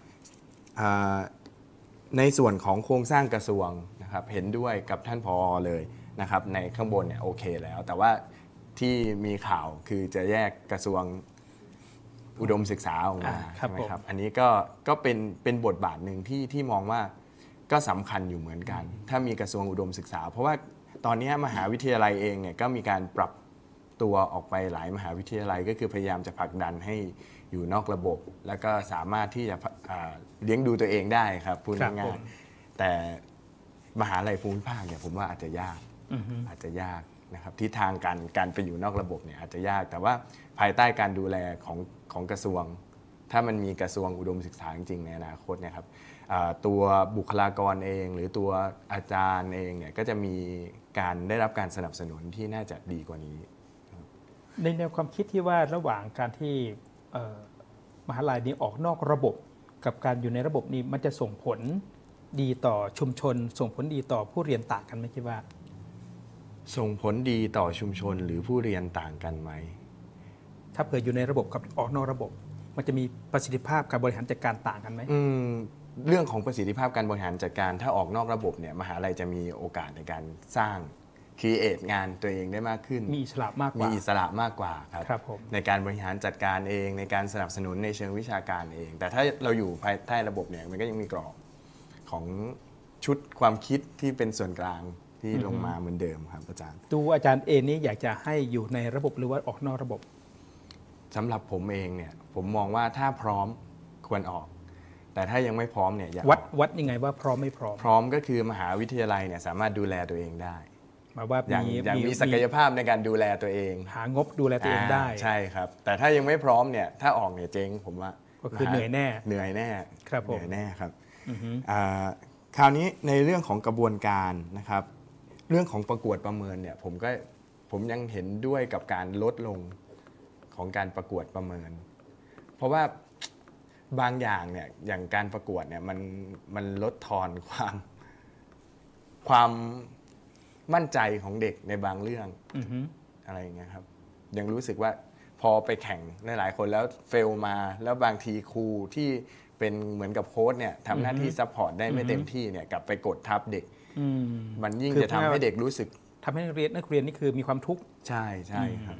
Speaker 3: ในส่วนของโครงสร้างกระทรวงนะครับเห็นด้วยกับท่านผอ.เลยนะครับในข้างบนเนี่ยโอเคแล้วแต่ว่าที่มีข่าวคือจะแยกกระทรวงอุดมศึกษาออกมาใช่ไหมครับอันนี้ก็ก็เป็นเป็นบทบาทหนึ่งที่ที่มองว่าก็สำคัญอยู่เหมือนกันถ้ามีกระทรวงอุดมศึกษาเพราะว่าตอนนี้มหาวิทยาลัยเองเนี่ยก็มีการปรับตัวออกไปหลายมหาวิทยาลัยก็คือพยายามจะผลักดันให้อยู่นอกระบบ แล้วก็สามารถที่จะเลี้ยงดูตัวเองได้ครับพูดง่ายๆแต่มหาลัยภูมิภาคเนี่ยผมว่าอาจจะยากอาจจะยากนะครับทิศทางการการไปอยู่นอกระบบเนี่ยอาจจะยากแต่ว่าภายใต้การดูแลของของกระทรวงถ้ามันมีกระทรวงอุดมศึกษาจริงๆในอนาคตเนี่ยครับตัวบุคลากรเองหรือตัวอาจารย์เองเนี่ยก็จะมีการได้รับการสนับสนุนที่น่าจะดีกว่านี้
Speaker 1: ในแนวความคิดที่ว่าระหว่างการที่มหาลัยนี้ออกนอกระบบกับการอยู่ในระบบนี้มันจะส่งผลดีต่อชุมชนส่งผลดีต่อผู้เรียนต่างกันไหมคิดว่า
Speaker 3: ส่งผลดีต่อชุมชนหรือผู้เรียนต่างกันไหม
Speaker 1: ถ้าเผื่ออยู่ในระบบกับออกนอกระบบมันจะมีประสิทธิภาพการบริหารจัดการต่างกันไหม
Speaker 3: เรื่องของประสิทธิภาพการบริหารจัดการถ้าออกนอกระบบเนี่ยมหาลัยจะมีโอกาสในการสร้างครีเอทงานตัวเองได้มากขึ้น
Speaker 1: มีอิสระมากกว่า
Speaker 3: มีอิสระมากกว่าครับ
Speaker 1: ครับผม
Speaker 3: ในการบริหารจัดการเองในการสนับสนุนในเชิงวิชาการเองแต่ถ้าเราอยู่ภายใต้ระบบเนี่ยมันก็ยังมีกรอบของชุดความคิดที่เป็นส่วนกลางที่ลงมาเหมือนเดิมครับอาจารย์
Speaker 1: ตัวอาจารย์เองนี้อยากจะให้อยู่ในระบบหรือว่าออกนอกระบบ
Speaker 3: สำหรับผมเองเนี่ยผมมองว่าถ้าพร้อมควรออกแต่ถ้ายังไม่พร้อมเนี่ยอย่า
Speaker 1: วัดวัดยังไงว่าพร้อมไม่พร้อม
Speaker 3: พร้อมก็คือมหาวิทยาลัยเนี่ยสามารถดูแลตัวเองได้
Speaker 1: หมายว่า
Speaker 3: อย่างอย่างมีศักยภาพในการดูแลตัวเอง
Speaker 1: หางบดูแลตัวเองได้
Speaker 3: ใช่ครับแต่ถ้ายังไม่พร้อมเนี่ยถ้าออกเนี่ยเจ๊งผมว่า
Speaker 1: ก็คือเหนื่อยแน่
Speaker 3: เหนื่อยแน่
Speaker 1: ครับผม
Speaker 3: เหนื่อยแน่ครับคราวนี้ในเรื่องของกระบวนการนะครับเรื่องของประกวดประเมินเนี่ยผมก็ผมยังเห็นด้วยกับการลดลงของการประกวดประเมินเพราะว่าบางอย่างเนี่ยอย่างการประกวดเนี่ยมันมันลดทอนความความมั่นใจของเด็กในบางเรื่อง
Speaker 1: uh-huh.
Speaker 3: อะไรอย่างเงี้ยครับยังรู้สึกว่าพอไปแข่งหลายๆคนแล้วเฟลมาแล้วบางทีครูที่เป็นเหมือนกับโค้ชเนี่ยทำหน้าที่ซัพพอร์ตได้ไม่เต็มที่เนี่ยกลับไปกดทับเด็กมันยิ่งจะทำให้เด็กรู้สึก
Speaker 1: ทำให้นักเรียนนักเรียนนี่คือมีความทุกข์
Speaker 3: ใช่ใช่ครับ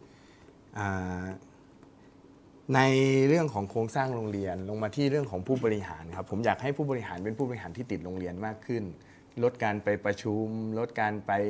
Speaker 3: ในเรื่องของโครงสร้างโรงเรียนลงมาที่เรื่องของผู้บริหารครับผมอยากให้ผู้บริหารเป็นผู้บริหารที่ติดโรงเรียนมากขึ้นลดการไปประชุมลดการไป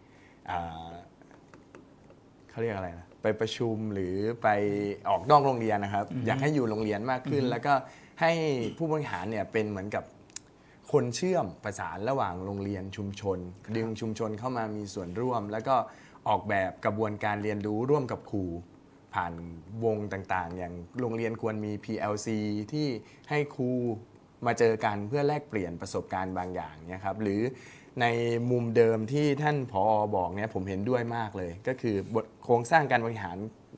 Speaker 3: เขาเรียกอะไรนะไปประชุมหรือไปออกนอกโรงเรียนนะครับ อยากให้อยู่โรงเรียนมากขึ้นแล้วก็ให้ผู้บริหารเนี่ยเป็นเหมือนกับคนเชื่อมประสานระหว่างโรงเรียนชุมชนดึงชุมชนเข้ามามีส่วนร่วมแล้วก็ออกแบบกระบวนการเรียนรู้ร่วมกับครูผ่านวงต่างๆอย่างโรงเรียนควรมี พี แอล ซี ที่ให้ครูมาเจอกันเพื่อแลกเปลี่ยนประสบการณ์บางอย่างเนี่ยครับหรือในมุมเดิมที่ท่านผอ.บอกเนี่ยผมเห็นด้วยมากเลยก็คือบทโครงสร้างการบริหาร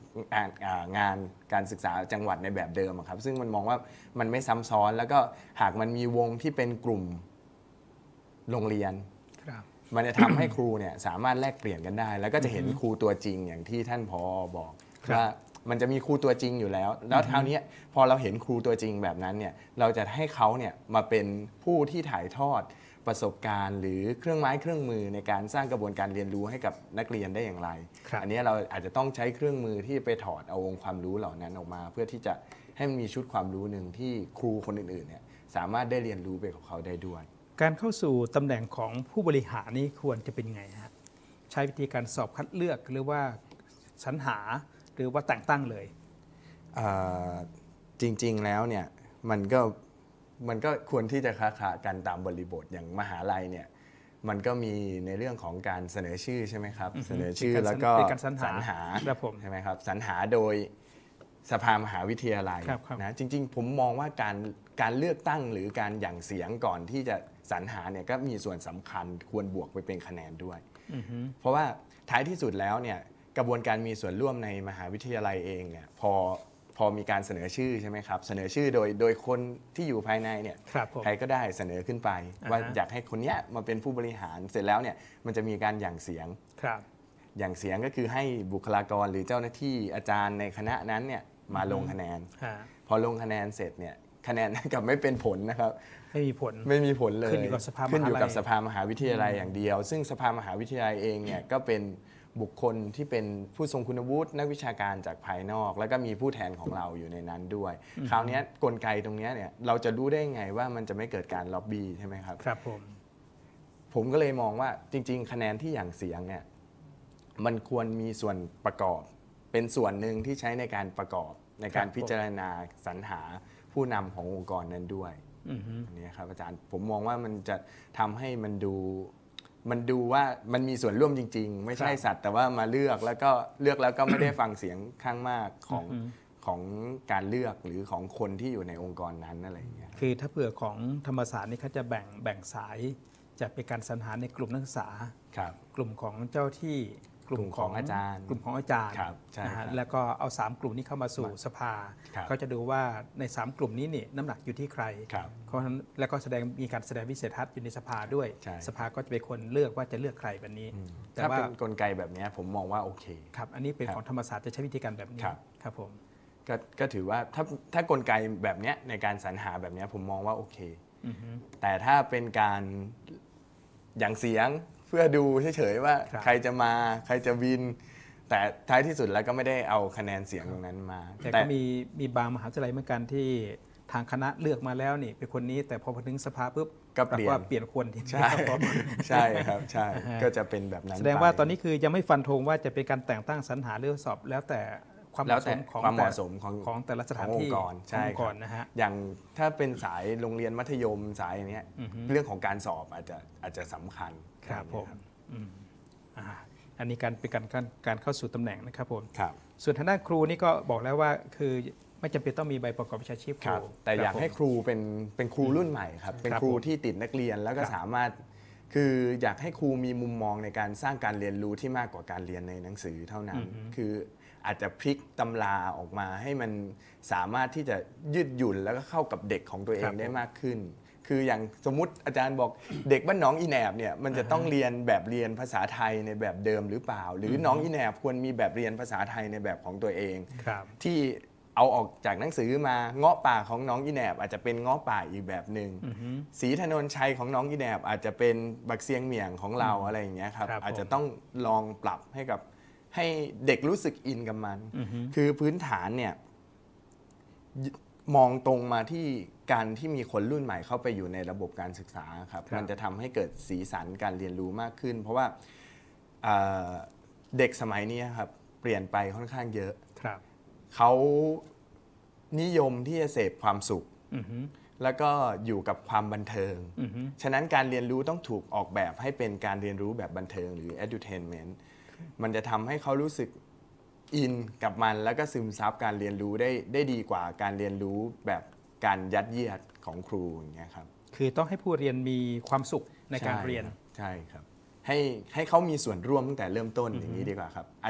Speaker 3: งานอ่างานการศึกษาจังหวัดในแบบเดิมอะครับซึ่งมันมองว่ามันไม่ซ้ำซ้อนแล้วก็หากมันมีวงที่เป็นกลุ่มโรงเรียน
Speaker 1: ครับ
Speaker 3: มันจะทำให้ครูเนี่ยสามารถแลกเปลี่ยนกันได้ แล้วก็จะเห็นครูตัวจริงอย่างที่ท่านผอบอก
Speaker 1: ครับ
Speaker 3: ว่ามันจะมีครูตัวจริงอยู่แล้ว แล้วคราวนี้พอเราเห็นครูตัวจริงแบบนั้นเนี่ยเราจะให้เขาเนี่ยมาเป็นผู้ที่ถ่ายทอดประสบการณ์ หรือเครื่องไม้เครื่องมือในการสร้างกระบวนการเรียนรู้ให้กับนักเรียนได้อย่างไร
Speaker 1: ครับ
Speaker 3: อันนี้เราอาจจะต้องใช้เครื่องมือที่ไปถอดเอาองค์ความรู้เหล่านั้นออกมา เพื่อที่จะให้มันมีชุดความรู้หนึ่งที่ครูคนอื่นๆเนี่ยสามารถได้เรียนรู้ไปกับเขาได้ด้วย
Speaker 1: การเข้าสู่ตำแหน่งของผู้บริหารนี่ควรจะเป็นไงฮะใช้วิธีการสอบคัดเลือกหรือว่าสรรหาหรือว่าแต่งตั้งเลย
Speaker 3: เอ่อจริงๆแล้วเนี่ยมันก็มันก็ควรที่จะค้าขากันตามบริบทอย่างมหาลัยเนี่ยมันก็มีในเรื่องของการเสนอชื่อใช่ไหมครับ
Speaker 1: อือฮึ
Speaker 3: เสนอชื่อ
Speaker 1: เป็นการ
Speaker 3: แล้วก็
Speaker 1: เป็นการสรรหา
Speaker 3: สรรหา
Speaker 1: ครับผม
Speaker 3: ใช่ไหมครับสรรหาโดยสภามหาวิทยาลัย
Speaker 1: ครับครับ
Speaker 3: นะจริงๆ ผมมองว่าการการเลือกตั้งหรือการหยั่งเสียงก่อนที่จะสรรหาเนี่ยก็มีส่วนสำคัญควรบวกไปเป็นคะแนนด้วย
Speaker 1: อือฮึ
Speaker 3: เพราะว่าท้ายที่สุดแล้วเนี่ยกระบวนการมีส่วนร่วมในมหาวิทยาลัยเองเนี่ยพอพอมีการเสนอชื่อใช่ไหมครับเสนอชื่อโดยโดยคนที่อยู่ภายในเนี่ย
Speaker 1: ครับผม
Speaker 3: ใครก็ได้เสนอขึ้นไป
Speaker 1: อ่าฮะ
Speaker 3: ว่าอยากให้คนเนี้ยมาเป็นผู้บริหารเสร็จแล้วเนี่ยมันจะมีการหยั่งเสียง
Speaker 1: ครับ
Speaker 3: หยั่งเสียงก็คือให้บุคลากรหรือเจ้าหน้าที่อาจารย์ในคณะนั้นเนี่ยมาลงคะแนน
Speaker 1: ฮะ
Speaker 3: พอลงคะแนนเสร็จเนี่ยคะแนน กลับไม่เป็นผลนะครับ
Speaker 1: ไม่มีผล
Speaker 3: ไม่มีผลเลย
Speaker 1: ขึ้นอยู่กับสภามหาลัย
Speaker 3: ขึ้นอยู่กับสภามหาวิทยาลัยอย่างเดียว ซึ่งสภามหาวิทยาลัยเองเนี่ยก็เป็นบุคคลที่เป็นผู้ทรงคุณวุฒินักวิชาการจากภายนอก แล้วก็มีผู้แทนของเราอยู่ในนั้นด้วย คราวนี้กลไกตรงนี้เนี่ยเราจะรู้ได้ไงว่ามันจะไม่เกิดการล็อบบี้ใช่ไหมครับ
Speaker 1: ครับผม
Speaker 3: ผมก็เลยมองว่าจริง ๆ คะแนนที่อย่างเสียงเนี่ยมันควรมีส่วนประกอบ เป็นส่วนหนึ่งที่ใช้ในการประกอบในการพิจารณาสรรหาผู้นำขององค์กรนั้นด้วย
Speaker 1: อือฮึ
Speaker 3: อันนี้ครับอาจารย์ผมมองว่ามันจะทำให้มันดูมันดูว่ามันมีส่วนร่วมจริง ๆ ไม่ใช่สัตว์แต่ว่ามาเลือกแล้วก็เลือกแล้วก็ไม่ได้ฟังเสียงข้างมากของของการเลือกหรือของคนที่อยู่ในองค์กรนั้นอะไรอย่างเงี้ย
Speaker 1: คือถ้าเผื่อของธรรมศาสตร์นี่เขาจะแบ่งแบ่งสายจะเป็นการสรรหาในกลุ่มนักศึกษา
Speaker 3: ครับ
Speaker 1: กลุ่มของเจ้าที่กลุ่ม
Speaker 3: กลุ่มของอาจารย์
Speaker 1: กลุ่มของอาจารย์
Speaker 3: ครับใช่
Speaker 1: นะ
Speaker 3: ครั
Speaker 1: ฮะ
Speaker 3: บ
Speaker 1: แล้วก็เอาสามกลุ่มนี้เข้ามาสู่สภา
Speaker 3: ครับ
Speaker 1: เขาจะดูว่าในสามกลุ่มนี้นี่น้ำหนักอยู่ที่ใคร
Speaker 3: ครับ
Speaker 1: เพราะฉะนั้นแล้วก็แสดงมีการแสดงวิสัยทัศน์อยู่ในสภาด้วย
Speaker 3: ใช่
Speaker 1: สภาก็จะเป็นคนเลือกว่าจะเลือกใครแบบนี้ แต่
Speaker 3: ถ้า
Speaker 1: ว่า
Speaker 3: เป็นกลไกแบบเนี้ยผมมองว่าโอเค
Speaker 1: ครับอันนี้เป็น
Speaker 3: ครับ
Speaker 1: ของธรรมศาสตร์จะใช้วิธีการแบบนี้
Speaker 3: ครับ
Speaker 1: ครับผม
Speaker 3: ก็ก็ถือว่าถ้าถ้ากลไกแบบเนี้ยในการสรรหาแบบเนี้ยผมมองว่าโอเค
Speaker 1: อือฮึ
Speaker 3: แต่ถ้าเป็นการอย่างเสียงเพื่อดูเฉยๆว่า
Speaker 1: ครับ
Speaker 3: ใครจะมาใครจะบิน แต่ท้ายที่สุดแล้วก็ไม่ได้เอาคะแนนเสียงตรงนั้นมา
Speaker 1: แต่ก็มีมีบางมหาวิทยาลัยเหมือนกันที่ทางคณะเลือกมาแล้วนี่เป็นคนนี้แต่พอถึงสภาปุ๊บ
Speaker 3: ก็เปลี่ยน
Speaker 1: ว่าเปลี่ยนคนที
Speaker 3: ใช่
Speaker 1: ครับผม
Speaker 3: ใช่ครับใช่
Speaker 1: อ่าฮะ
Speaker 3: ก็จะเป็นแบบนั้น
Speaker 1: แสดงว่า
Speaker 3: ไป
Speaker 1: ตอนนี้คือยังไม่ฟันธงว่าจะเป็นการแต่งตั้งสรรหาหรือสอบ แล้วแต่ความเห
Speaker 3: แล้ว
Speaker 1: มาะส
Speaker 3: แต่
Speaker 1: มของ
Speaker 3: ความเห
Speaker 1: แต่
Speaker 3: มาะสมของ
Speaker 1: ของแต่ละสถาน
Speaker 3: ขององ
Speaker 1: ที่
Speaker 3: ค์กรใช่
Speaker 1: ขององค์
Speaker 3: ค
Speaker 1: ก
Speaker 3: รับ
Speaker 1: รนะฮะ
Speaker 3: อย่างถ้าเป็นสายโรงเรียนมัธยมสายอย่างเนี้ย
Speaker 1: อือฮึ
Speaker 3: เรื่องของการสอบอาจจะอาจจะสำคัญ
Speaker 1: ครับผม
Speaker 3: นะ
Speaker 1: อืมอ่าอันนี้การเป็นการการการเข้าสู่ตำแหน่งนะครับผม
Speaker 3: ครับ
Speaker 1: ส่วนทางด้านครูนี่ก็บอกแล้วว่าคือไม่จำเป็นต้องมีใบประกอบวิชาชีพค
Speaker 3: ครั
Speaker 1: รู
Speaker 3: บแต่อยากให้
Speaker 1: รับผม
Speaker 3: ครูเป็นเป็นครูรุ่นใหม่ครับเป็น
Speaker 1: ครับ
Speaker 3: ครู
Speaker 1: ผม
Speaker 3: ที่ติดนักเรียนแล้วก็
Speaker 1: ครับ
Speaker 3: สามารถคืออยากให้ครูมีมุมมองในการสร้างการเรียนรู้ที่มากกว่าการเรียนในหนังสือเท่านั้น คืออาจจะพลิกตำราออกมาให้มันสามารถที่จะยืดหยุ่นแล้วก็เข้ากับเด็กของตัวเอ
Speaker 1: ครั
Speaker 3: ง
Speaker 1: บ
Speaker 3: ได้มากขึ้น คืออย่างสมมติอาจารย์บอกเด็กบ้านหนองอีแหนบเนี่ยมันจะต้องเรียนแบบเรียนภาษาไทยในแบบเดิมหรือเปล่า หรือน้องอีแหนบควรมีแบบเรียนภาษาไทยในแบบของตัวเอง
Speaker 1: ครับ
Speaker 3: ที่เอาออกจากหนังสือมาเงาะป่าของน้องอีแหนบอาจจะเป็นเงาะป่าอีกแบบหนึ่ง
Speaker 1: อือฮึ
Speaker 3: ศรีถนนชัยของน้องอีแหนบอาจจะเป็นบักเซียงเหมี่ยงของเราอะไรอย่างเงี้ยครับ
Speaker 1: ครับ
Speaker 3: อาจจะ
Speaker 1: ผม
Speaker 3: ต้องลองปรับให้กับให้เด็กรู้สึกอินกับมัน
Speaker 1: อือฮึ
Speaker 3: คือพื้นฐานเนี่ยมองตรงมาที่การที่มีคนรุ่นใหม่เข้าไปอยู่ในระบบการศึกษาครับ
Speaker 1: ครับ
Speaker 3: มันจะทำให้เกิดสีสันการเรียนรู้มากขึ้น เพราะว่าเอ่อเด็กสมัยนี้ครับเปลี่ยนไปค่อนข้างเยอะ
Speaker 1: ครับ
Speaker 3: เขานิยมที่จะเสพความสุข
Speaker 1: อือฮึ
Speaker 3: แล้วก็อยู่กับความบันเทิง
Speaker 1: อือฮึ
Speaker 3: ฉะนั้นการเรียนรู้ต้องถูกออกแบบให้เป็นการเรียนรู้แบบบันเทิงหรือ edutainment มันจะทำให้เขารู้สึกอินกับมัน แล้วก็ซึมซับการเรียนรู้ได้ได้ดีกว่าการเรียนรู้แบบการยัดเยียดของครูอย่างเงี้ยครับ
Speaker 1: คือต้องให้ผู้เรียนมีความสุขในการ
Speaker 3: ช่
Speaker 1: เรียน
Speaker 3: ใช่ครับให้ให้เขามีส่วนร่วมตั้งแต่เริ่มต้นอย่างนี้ดีกว่าครับ อาจจะ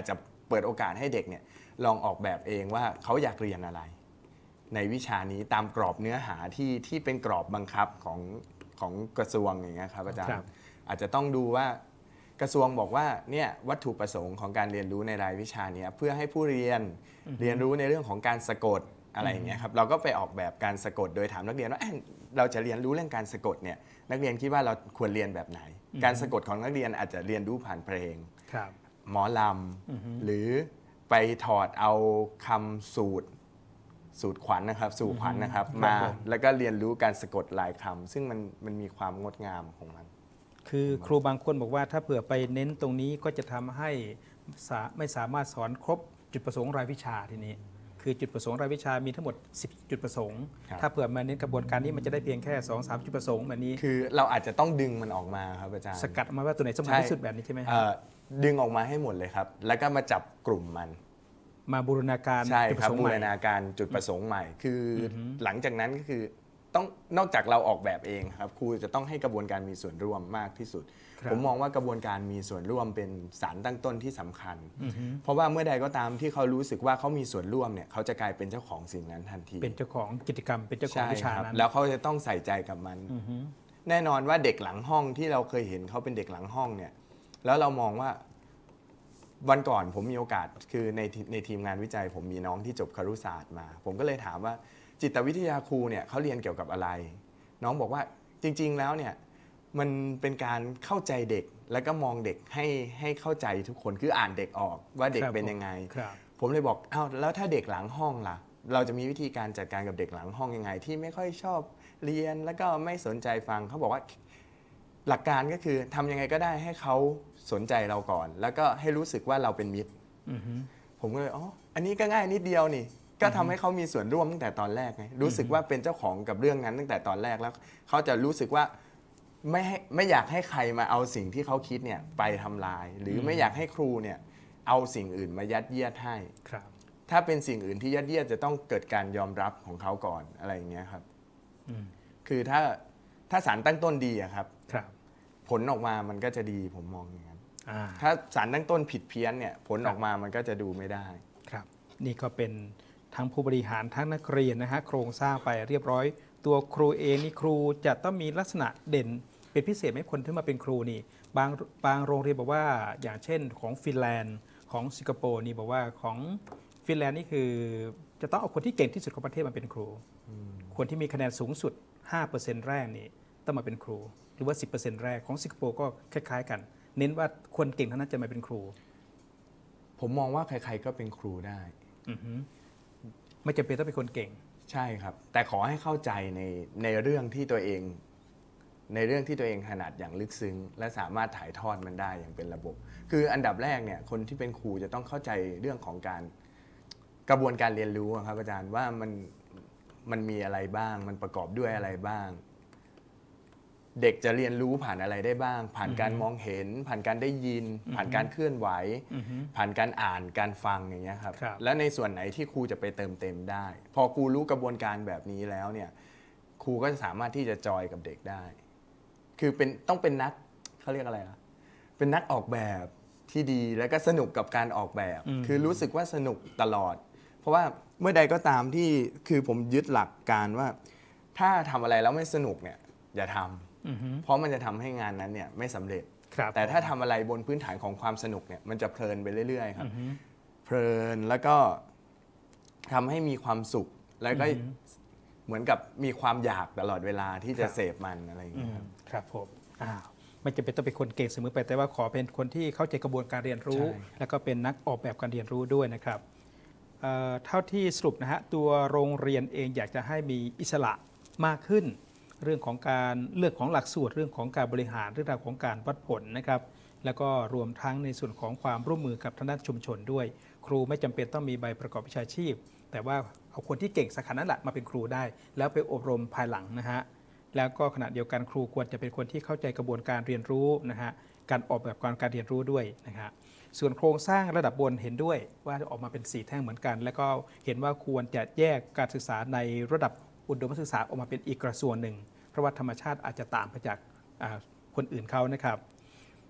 Speaker 3: เปิดโอกาสให้เด็กเนี่ยลองออกแบบเองว่าเขาอยากเรียนอะไร ในวิชานี้ตามกรอบเนื้อหาที่ที่เป็นกรอบบังคับของของกระทรวงอย่างเงี้ยครับอาจาร
Speaker 1: ครั
Speaker 3: ย์
Speaker 1: บ
Speaker 3: อาจจะต้องดูว่ากระทรวงบอกว่าเนี่ยวัตถุประสงค์ของการเรียนรู้ในรายวิชาเนี้ยเพื่อให้ผู้เรียนเรียนรู้ในเรื่องของการสะกดอะไรอย่างเงี้ยครับเราก็ไปออกแบบการสะกดโดยถามนักเรียนว่าเอ้ยเราจะเรียนรู้เรื่องการสะกดเนี่ยนักเรียนคิดว่าเราควรเรียนแบบไหน การสะกดของนักเรียนอาจจะเรียนรู้ผ่านเพลง
Speaker 1: ครับ
Speaker 3: หมอลำหรือไปถอดเอาคำสูตรสูตรขวัญนะครับสู่ขวัญนะครับ
Speaker 1: ครับ
Speaker 3: มา
Speaker 1: ผม
Speaker 3: แล้วก็เรียนรู้การสะกดลายคำซึ่งมันมันมีความงดงามของมัน
Speaker 1: คือครูบางคนบอกว่าถ้าเผื่อไปเน้นตรงนี้ก็จะทำให้สาไม่สามารถสอนครบจุดประสงค์รายวิชาทีนี้ คือจุดประสงค์รายวิชามีทั้งหมดสิบจุดประสงค์
Speaker 3: ครับ
Speaker 1: ถ้าเผื่อมาเน้นกระบวนการนี้มันจะได้เพียงแค่สองสามจุดประสงค์แบบนี้
Speaker 3: คือเราอาจจะต้องดึงมันออกมาครับอาจารย์
Speaker 1: สกัดออกมาว่าตัวไหนสำคัญที่สุดแบบนี้ใช่ไหมค
Speaker 3: เอ่
Speaker 1: รับ
Speaker 3: อดึงออกมาให้หมดเลยครับ แล้วก็มาจับกลุ่มมัน
Speaker 1: มาบูรณาการ
Speaker 3: ใช่
Speaker 1: จุดป
Speaker 3: ครั
Speaker 1: ระ
Speaker 3: บ
Speaker 1: สงค์
Speaker 3: บู
Speaker 1: ให
Speaker 3: ร
Speaker 1: ม่
Speaker 3: ณาการจุดประสงค์ใหม่ คืออหลังจากนั้นก็คือต้องนอกจากเราออกแบบเองครับครูจะต้องให้กระบวนการมีส่วนร่วมมากที่สุด
Speaker 1: ครับ
Speaker 3: ผมมองว่ากระบวนการมีส่วนร่วมเป็นสารตั้งต้นที่สำคัญ เพราะว่าเมื่อใดก็ตามที่เขารู้สึกว่าเขามีส่วนร่วมเนี่ยเขาจะกลายเป็นเจ้าของสิ่งนั้นทันที
Speaker 1: เป็นเจ้าของกิจกรรมเป็นเจ้าของ
Speaker 3: ใช่
Speaker 1: วิชา
Speaker 3: ครับ
Speaker 1: นั้น
Speaker 3: แล้วเขาจะต้องใส่ใจกับมัน แน่นอนว่าเด็กหลังห้องที่เราเคยเห็นเขาเป็นเด็กหลังห้องเนี่ยแล้วเรามองว่าวันก่อนผมมีโอกาสคือในทีในทีมงานวิจัย ผมมีน้องที่จบครุศาสตร์มา ผมก็เลยถามว่าจิตวิทยาครูเนี่ยเขาเรียนเกี่ยวกับอะไร น้องบอกว่าจริง ๆ แล้วเนี่ยมันเป็นการเข้าใจเด็กแล้วก็มองเด็กให้ให้เข้าใจทุกคนคืออ่านเด็กออกว่าเด็ก
Speaker 1: ครับ
Speaker 3: เป็นยังไง
Speaker 1: ครับ
Speaker 3: ผมเลยบอกอ้าวแล้วถ้าเด็กหลังห้องล่ะ เราจะมีวิธีการจัดการกับเด็กหลังห้องยังไง ที่ไม่ค่อยชอบเรียนแล้วก็ไม่สนใจฟังเขาบอกว่าหลักการก็คือทำยังไงก็ได้ให้เขาสนใจเราก่อน แล้วก็ให้รู้สึกว่าเราเป็นมิตร
Speaker 1: อือฮึ
Speaker 3: ผมก็เลยอ๋ออันนี้ก็ง่ายนิดเดียวนี่ ก็ทำให้เขามีส่วนร่วมตั้งแต่ตอนแรกไงรู้สึกว่าเป็นเจ้าของกับเรื่องนั้นตั้งแต่ตอนแรกแล้วเขาจะรู้สึกว่าไม่ให้ไม่อยากให้ใครมาเอาสิ่งที่เขาคิดเนี่ยไปทำลาย หรือไม่อยากให้ครูเนี่ยเอาสิ่งอื่นมายัดเยียดให้
Speaker 1: ครับ
Speaker 3: ถ้าเป็นสิ่งอื่นที่ยัดเยียดจะต้องเกิดการยอมรับของเขาก่อนอะไรอย่างเงี้ยครับ
Speaker 1: อืม
Speaker 3: คือถ้าถ้าสารตั้งต้นดีอะครับ
Speaker 1: ครับ
Speaker 3: ผลออกมามันก็จะดีผมมองอย่างนั้น
Speaker 1: อ่า
Speaker 3: ถ้าสารตั้งต้นผิดเพี้ยนเนี่ยผล
Speaker 1: ครับ
Speaker 3: ออกมามันก็จะดูไม่ได้
Speaker 1: ครับนี่ก็เป็นทั้งผู้บริหารทั้งนักเรียนนะฮะโครงสร้างไปเรียบร้อย ตัวครูเองนี่ครูจะต้องมีลักษณะเด่นเป็นพิเศษไหมคนที่มาเป็นครูนี่บางบางโรงเรียนบอกว่าอย่างเช่นของฟินแลนด์ของสิงคโปร์นี่บอกว่าของฟินแลนด์นี่คือจะต้องเอาคนที่เก่งที่สุดของประเทศมาเป็นครู คนที่มีคะแนนสูงสุด ห้าเปอร์เซ็นต์ แรกนี่ต้องมาเป็นครู หรือว่า สิบเปอร์เซ็นต์ แรกของสิงคโปร์ก็คล้ายๆกัน เน้นว่าคนเก่งเท่านั้นจะมาเป็นครู
Speaker 3: ผมมองว่าใครๆก็เป็นครูได้
Speaker 1: อือฮึไม่จำเป็นต้องเป็นคนเก่ง
Speaker 3: ใช่ครับ แต่ขอให้เข้าใจในในเรื่องที่ตัวเอง ในเรื่องที่ตัวเองถนัดอย่างลึกซึ้งและสามารถถ่ายทอดมันได้อย่างเป็นระบบ คืออันดับแรกเนี่ยคนที่เป็นครูจะต้องเข้าใจเรื่องของการกระบวนการเรียนรู้อะครับอาจารย์ว่ามันมันมีอะไรบ้าง มันประกอบด้วยอะไรบ้าง เด็กจะเรียนรู้ผ่านอะไรได้บ้าง ผ่านการมองเห็น ผ่านการได้ยิน ผ่านการเคลื่อนไหว ผ่านการอ่านการฟังอย่างเงี้ยครับ
Speaker 1: ครับ
Speaker 3: และในส่วนไหนที่ครูจะไปเติมเต็มได้ พอครูรู้กระบวนการแบบนี้แล้วเนี่ยครูก็จะสามารถที่จะจอยกับเด็กได้ คือเป็นต้องเป็นนักเขาเรียกอะไรอะเป็นนักออกแบบที่ดีแล้วก็สนุกกับการออกแบบ
Speaker 1: อืม
Speaker 3: คือรู้สึกว่าสนุกตลอด เพราะว่าเมื่อใดก็ตามที่คือผมยึดหลักการว่า ถ้าทำอะไรแล้วไม่สนุกเนี่ยอย่าทำ
Speaker 1: อือฮึ
Speaker 3: เพราะมันจะทำให้งานนั้นเนี่ยไม่สำเร็จ
Speaker 1: ครับ
Speaker 3: แต่ถ้าทำอะไรบนพื้นฐานของความสนุกเนี่ยมันจะเพลินไปเรื่อยๆครับ
Speaker 1: อือฮึ
Speaker 3: เพลินแล้วก็ทำให้มีความสุข แล้วก็
Speaker 1: อือฮึ
Speaker 3: เหมือนกับมีความอยากตลอดเวลาที่จะ
Speaker 1: ครับ
Speaker 3: เสพมันอะไรอย่าง
Speaker 1: อื
Speaker 3: เงี้ย
Speaker 1: ม
Speaker 3: ครับ
Speaker 1: ครับผมอ้าวไม่จำเป็นต้องเป็นคนเก่งเสมอไปแต่ว่าขอเป็นคนที่เข้าใจกระบวนการเรียนรู้
Speaker 3: ใช่
Speaker 1: แล้วก็เป็นนักออกแบบการเรียนรู้ด้วยนะครับเอ่อเท่าที่สรุปนะฮะตัวโรงเรียนเองอยากจะให้มีอิสระมากขึ้น เรื่องของการเรื่องของหลักสูตรเรื่องของการบริหารเรื่องราวของการวัดผลนะครับแล้วก็รวมทั้งในส่วนของความร่วมมือกับทางด้านชุมชนด้วย ครูไม่จำเป็นต้องมีใบประกอบวิชาชีพ แต่ว่าเอาคนที่เก่งสาขานั้นแหละมาเป็นครูได้ แล้วไปอบรมภายหลังนะฮะแล้วก็ขณะเดียวกันครูควรจะเป็นคนที่เข้าใจกระบวนการเรียนรู้นะฮะการออกแบบการการเรียนรู้ด้วยนะฮะส่วนโครงสร้างระดับบนเห็นด้วยว่าจะออกมาเป็นสี่แท่งเหมือนกัน แล้วก็เห็นว่าควรจะแยกการศึกษาในระดับอุดมศึกษาออกมาเป็นอีกกระทรวงหนึ่ง เพราะว่าธรรมชาติอาจจะต่างไปจากอ่าคนอื่นเขานะครับ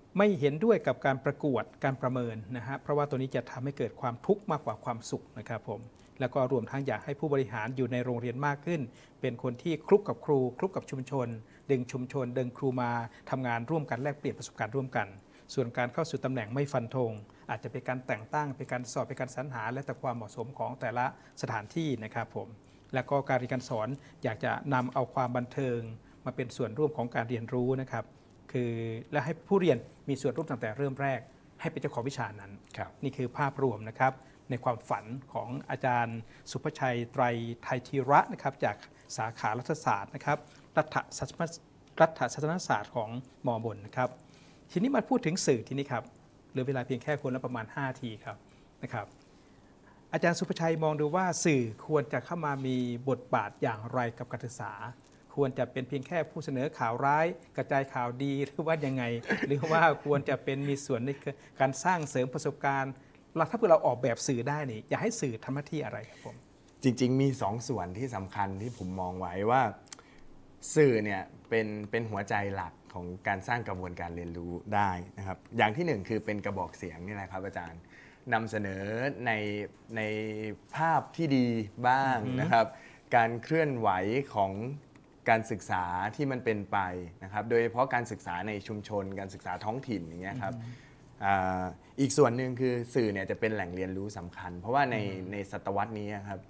Speaker 1: ไม่เห็นด้วยกับการประกวดการประเมินนะฮะเพราะว่าตัวนี้จะทำให้เกิดความทุกข์มากกว่าความสุขนะครับผมแล้วก็รวมทั้งอยากให้ผู้บริหารอยู่ในโรงเรียนมากขึ้นเป็นคนที่คลุกกับครูคลุกกับชุมชน ดึงชุมชนดึงครูมาทำงานร่วมกันแลกเปลี่ยนประสบการณ์ร่วมกันส่วนการเข้าสู่ตำแหน่งไม่ฟันธงอาจจะเป็นการแต่งตั้งเป็นการสอบเป็นการสรรหาและแต่ความเหมาะสมของแต่ละสถานที่นะครับผมแล้วก็การเรียนการสอนอยากจะนำเอาความบันเทิงมาเป็นส่วนร่วมของการเรียนรู้นะครับคือและให้ผู้เรียนมีส่วนร่วมตั้งแต่เริ่มแรกให้เป็นเจ้าของวิชานั้นนี่คือภาพรวมนะครับในความฝันของอาจารย์สุภชัยไตรไทยธีระนะครับจากสาขารัฐศาสตร์นะครับรัฐศาสตร์รัฐศาสนศาสตร์ของมอบนนะครับทีนี้มาพูดถึงสื่อทีนี้ครับเหลือเวลาเพียงแค่คนละประมาณห้านาทีครับนะครับอาจารย์สุภชัยมองดูว่าสื่อควรจะเข้ามามีบทบาทอย่างไรกับการศึกษาควรจะเป็นเพียงแค่ผู้เสนอข่าวร้ายกระจายข่าวดีหรือว่ายังไง หรือว่าควรจะเป็นมีส่วนในการสร้างเสริมประสบการณ์ถ้าเกิดเราออกแบบสื่อได้นี่อยากให้สื่อทำหน้าที่อะไรครับผม
Speaker 3: จริงๆมีสองส่วนที่สำคัญที่ผมมองไว้ว่าสื่อเนี่ยเป็นเป็นหัวใจหลักของการสร้างกระบวนการเรียนรู้ได้นะครับอย่างที่หนึ่งคือเป็นกระบอกเสียงนี่แหละครับอาจารย์นำเสนอในในภาพที่ดีบ้างนะครับการเคลื่อนไหวของการศึกษาที่มันเป็นไปนะครับโดยเฉพาะการศึกษาในชุมชนการศึกษาท้องถิ่นอย่างเงี้ยครับอีกส่วนหนึ่งคือสื่อเนี่ยจะเป็นแหล่งเรียนรู้สำคัญเพราะว่าในในศตวรรษนี้ครับ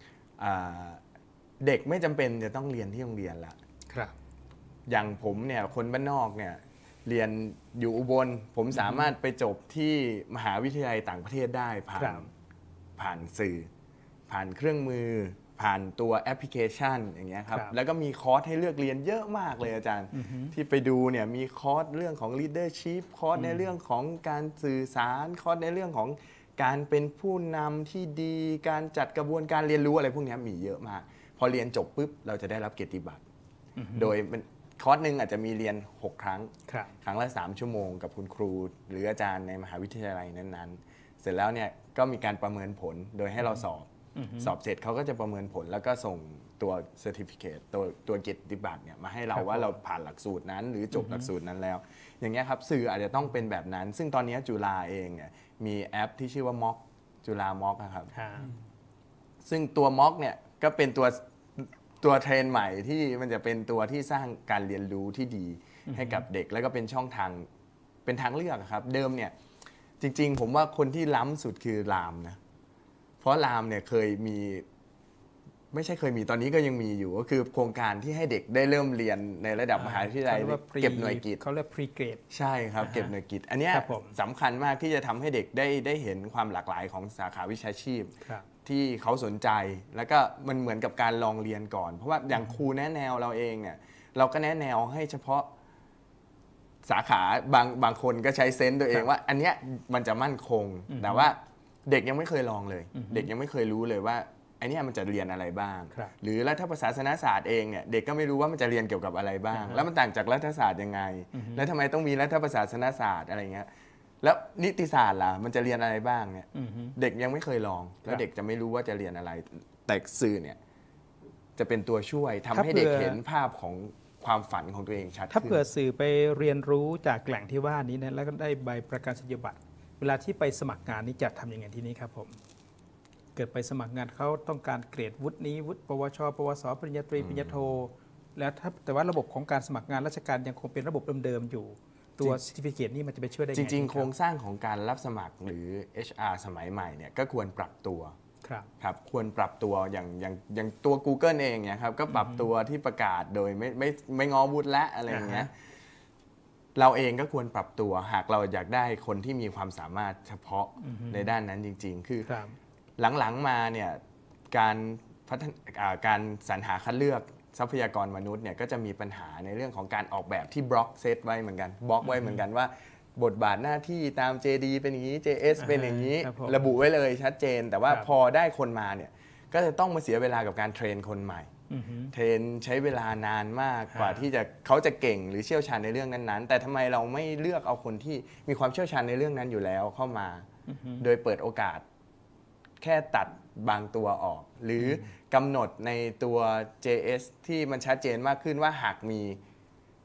Speaker 3: เด็กไม่จำเป็นจะต้องเรียนที่โรงเรียนละ
Speaker 1: ครับ
Speaker 3: อย่างผมเนี่ยคนบ้านนอกเนี่ยเรียนอยู่อุบลผมสามารถไปจบที่มหาวิทยาลัยต่างประเทศได้ผ่านผ่านสื่อผ่านเครื่องมือผ่านตัวแอปพลิเคชันอย่างเงี้ยครับแล้วก็มีคอร์สให้เลือกเรียนเยอะมากเลยอาจารย์ที่ไปดูเนี่ยมีคอร์สเรื่องของ leadership คอร์สในเรื่องของการสื่อสารคอร์สในเรื่องของการเป็นผู้นำที่ดีการจัดกระบวนการเรียนรู้อะไรพวกนี้มีเยอะมากพอเรียนจบปุ๊บเราจะได้รับเกียรติบัตรโดยคอร์สหนึ่งอาจจะมีเรียนหกครั้งครั้งละสามชั่วโมงกับคุณครูหรืออาจารย์ในมหาวิทยาลัยนั้นๆเสร็จแล้วเนี่ยก็มีการประเมินผลโดยให้เราสอบสอบเสร็จเขาก็จะประเมินผลแล้วก็ส่งตัวเซอร์ติฟิเคตตัวตัวเกียรติบัตรเนี่ยมาให้เราว่าเราผ่านหลักสูตรนั้นหรือจบหลักสูตรนั้นแล้วอย่างเงี้ยครับสื่ออาจจะต้องเป็นแบบนั้นซึ่งตอนนี้จุฬาเองเนี่ยมีแอปที่ชื่อว่าม็อกจุฬาม็อกครับซึ่งตัวม็อกเนี่ยก็เป็นตัวตัวเทรนใหม่ที่มันจะเป็นตัวที่สร้างการเรียนรู้ที่ดีให้กับเด็กแล้วก็เป็นช่องทางเป็นทางเลือกครับเดิมเนี่ยจริงๆผมว่าคนที่ล้ำสุดคือรามนะเพราะรามเนี่ยเคยมีไม่ใช่เคยมีตอนนี้ก็ยังมีอยู่ก็คือโครงการที่ให้เด็กได้เริ่มเรียนในระดับมหาวิทยาลัยเก็บหน่วยกิต
Speaker 1: เขาเรียก pre grade
Speaker 3: ใช่ครับเก็บหน่วยกิตอันนี้สำคัญมากที่จะทำให้เด็กได้ได้เห็นความหลากหลายของสาขาวิชาชีพที่เขาสนใจแล้วก็มันเหมือนกับการลองเรียนก่อนเพราะว่าอย่างครูแนะแนวเราเองเนี่ยเราก็แนะแนวให้เฉพาะสาขาบางบางคนก็ใช้เซนส์ตัวเองว่าอันเนี้ยมันจะมั่นคงแต่ว่าเด็กยังไม่เคยลองเลยเด็กยังไม่เคยรู้เลยว่าไอ้นี่มันจะเรียนอะไรบ้างหรือรัฐประศาสนศาสตร์เองเนี่ยเด็กก็ไม่รู้ว่ามันจะเรียนเกี่ยวกับอะไรบ้างแล้วมันต่างจากรัฐศาสตร์ยังไงแล้วทำไมต้องมีรัฐประศาสนศาสตร์อะไรเงี้ยแล้วนิติศาสตร์ล่ะมันจะเรียนอะไรบ้างเนี่ยเด็กยังไม่เคยลองแล้วเด็กจะไม่รู้ว่าจะเรียนอะไรแต่สื่อเนี่ยจะเป็นตัวช่วยทำให้เด็กเห็นภาพของความฝันของตัวเองชัดขึ้น
Speaker 1: ถ้าเผื่อสื่อไปเรียนรู้จากแหล่งที่ว่านี้นะแล้วก็ได้ใบประกาศนียบัตรเวลาที่ไปสมัครงานนี้จะทำยังไงที่นี้ครับผมเกิดไปสมัครงานเขาต้องการเกรดวุฒินี้วุฒิปวชปวสปริญญาตรีปริญญาโทแล้วถ้าแต่ว่าระบบของการสมัครงานราชการยังคงเป็นระบบเดิมๆอยู่ตัว certificate นี่มันจะไปช่วยได้ไง
Speaker 3: จริงๆโครงสร้างของการรับสมัครหรือ เอช อาร์ สมัยใหม่เนี่ยก็ควรปรับตัว
Speaker 1: ครับ
Speaker 3: ครับควรปรับตัวอย่างอย่างอย่างตัว Google เองเนี่ยครับก็ปรับตัวที่ประกาศโดยไม่ไม่ไม่ง้อวุฒิและอะไรอย่างเงี้ยเราเองก็ควรปรับตัวหากเราอยากได้คนที่มีความสามารถเฉพาะในด้านนั้นจริงๆคือหลังๆมาเนี่ยการพัฒนาการสรรหาคัดเลือกทรัพยากรมนุษย์เนี่ยก็จะมีปัญหาในเรื่องของการออกแบบที่บล็อกเซตไว้เหมือนกันบล็อกไว้เหมือนกันว่าบทบาทหน้าที่ตาม เจ ดี เป็นอย่างนี้ เจ เอส เป็นอย่างนี้ระบุไว้เลยชัดเจนแต่ว่าพอได้คนมาเนี่ยก็จะต้องมาเสียเวลากับการเทรนคนใหม่เทรนใช้เวลานานมากกว่าที่จะเขาจะเก่งหรือเชี่ยวชาญในเรื่องนั้นๆแต่ทำไมเราไม่เลือกเอาคนที่มีความเชี่ยวชาญในเรื่องนั้นอยู่แล้วเข้ามาโดยเปิดโอกาสแค่ตัดบางตัวออกหรือกำหนดในตัว เจ เอส ที่มันชัดเจนมากขึ้นว่าหากมี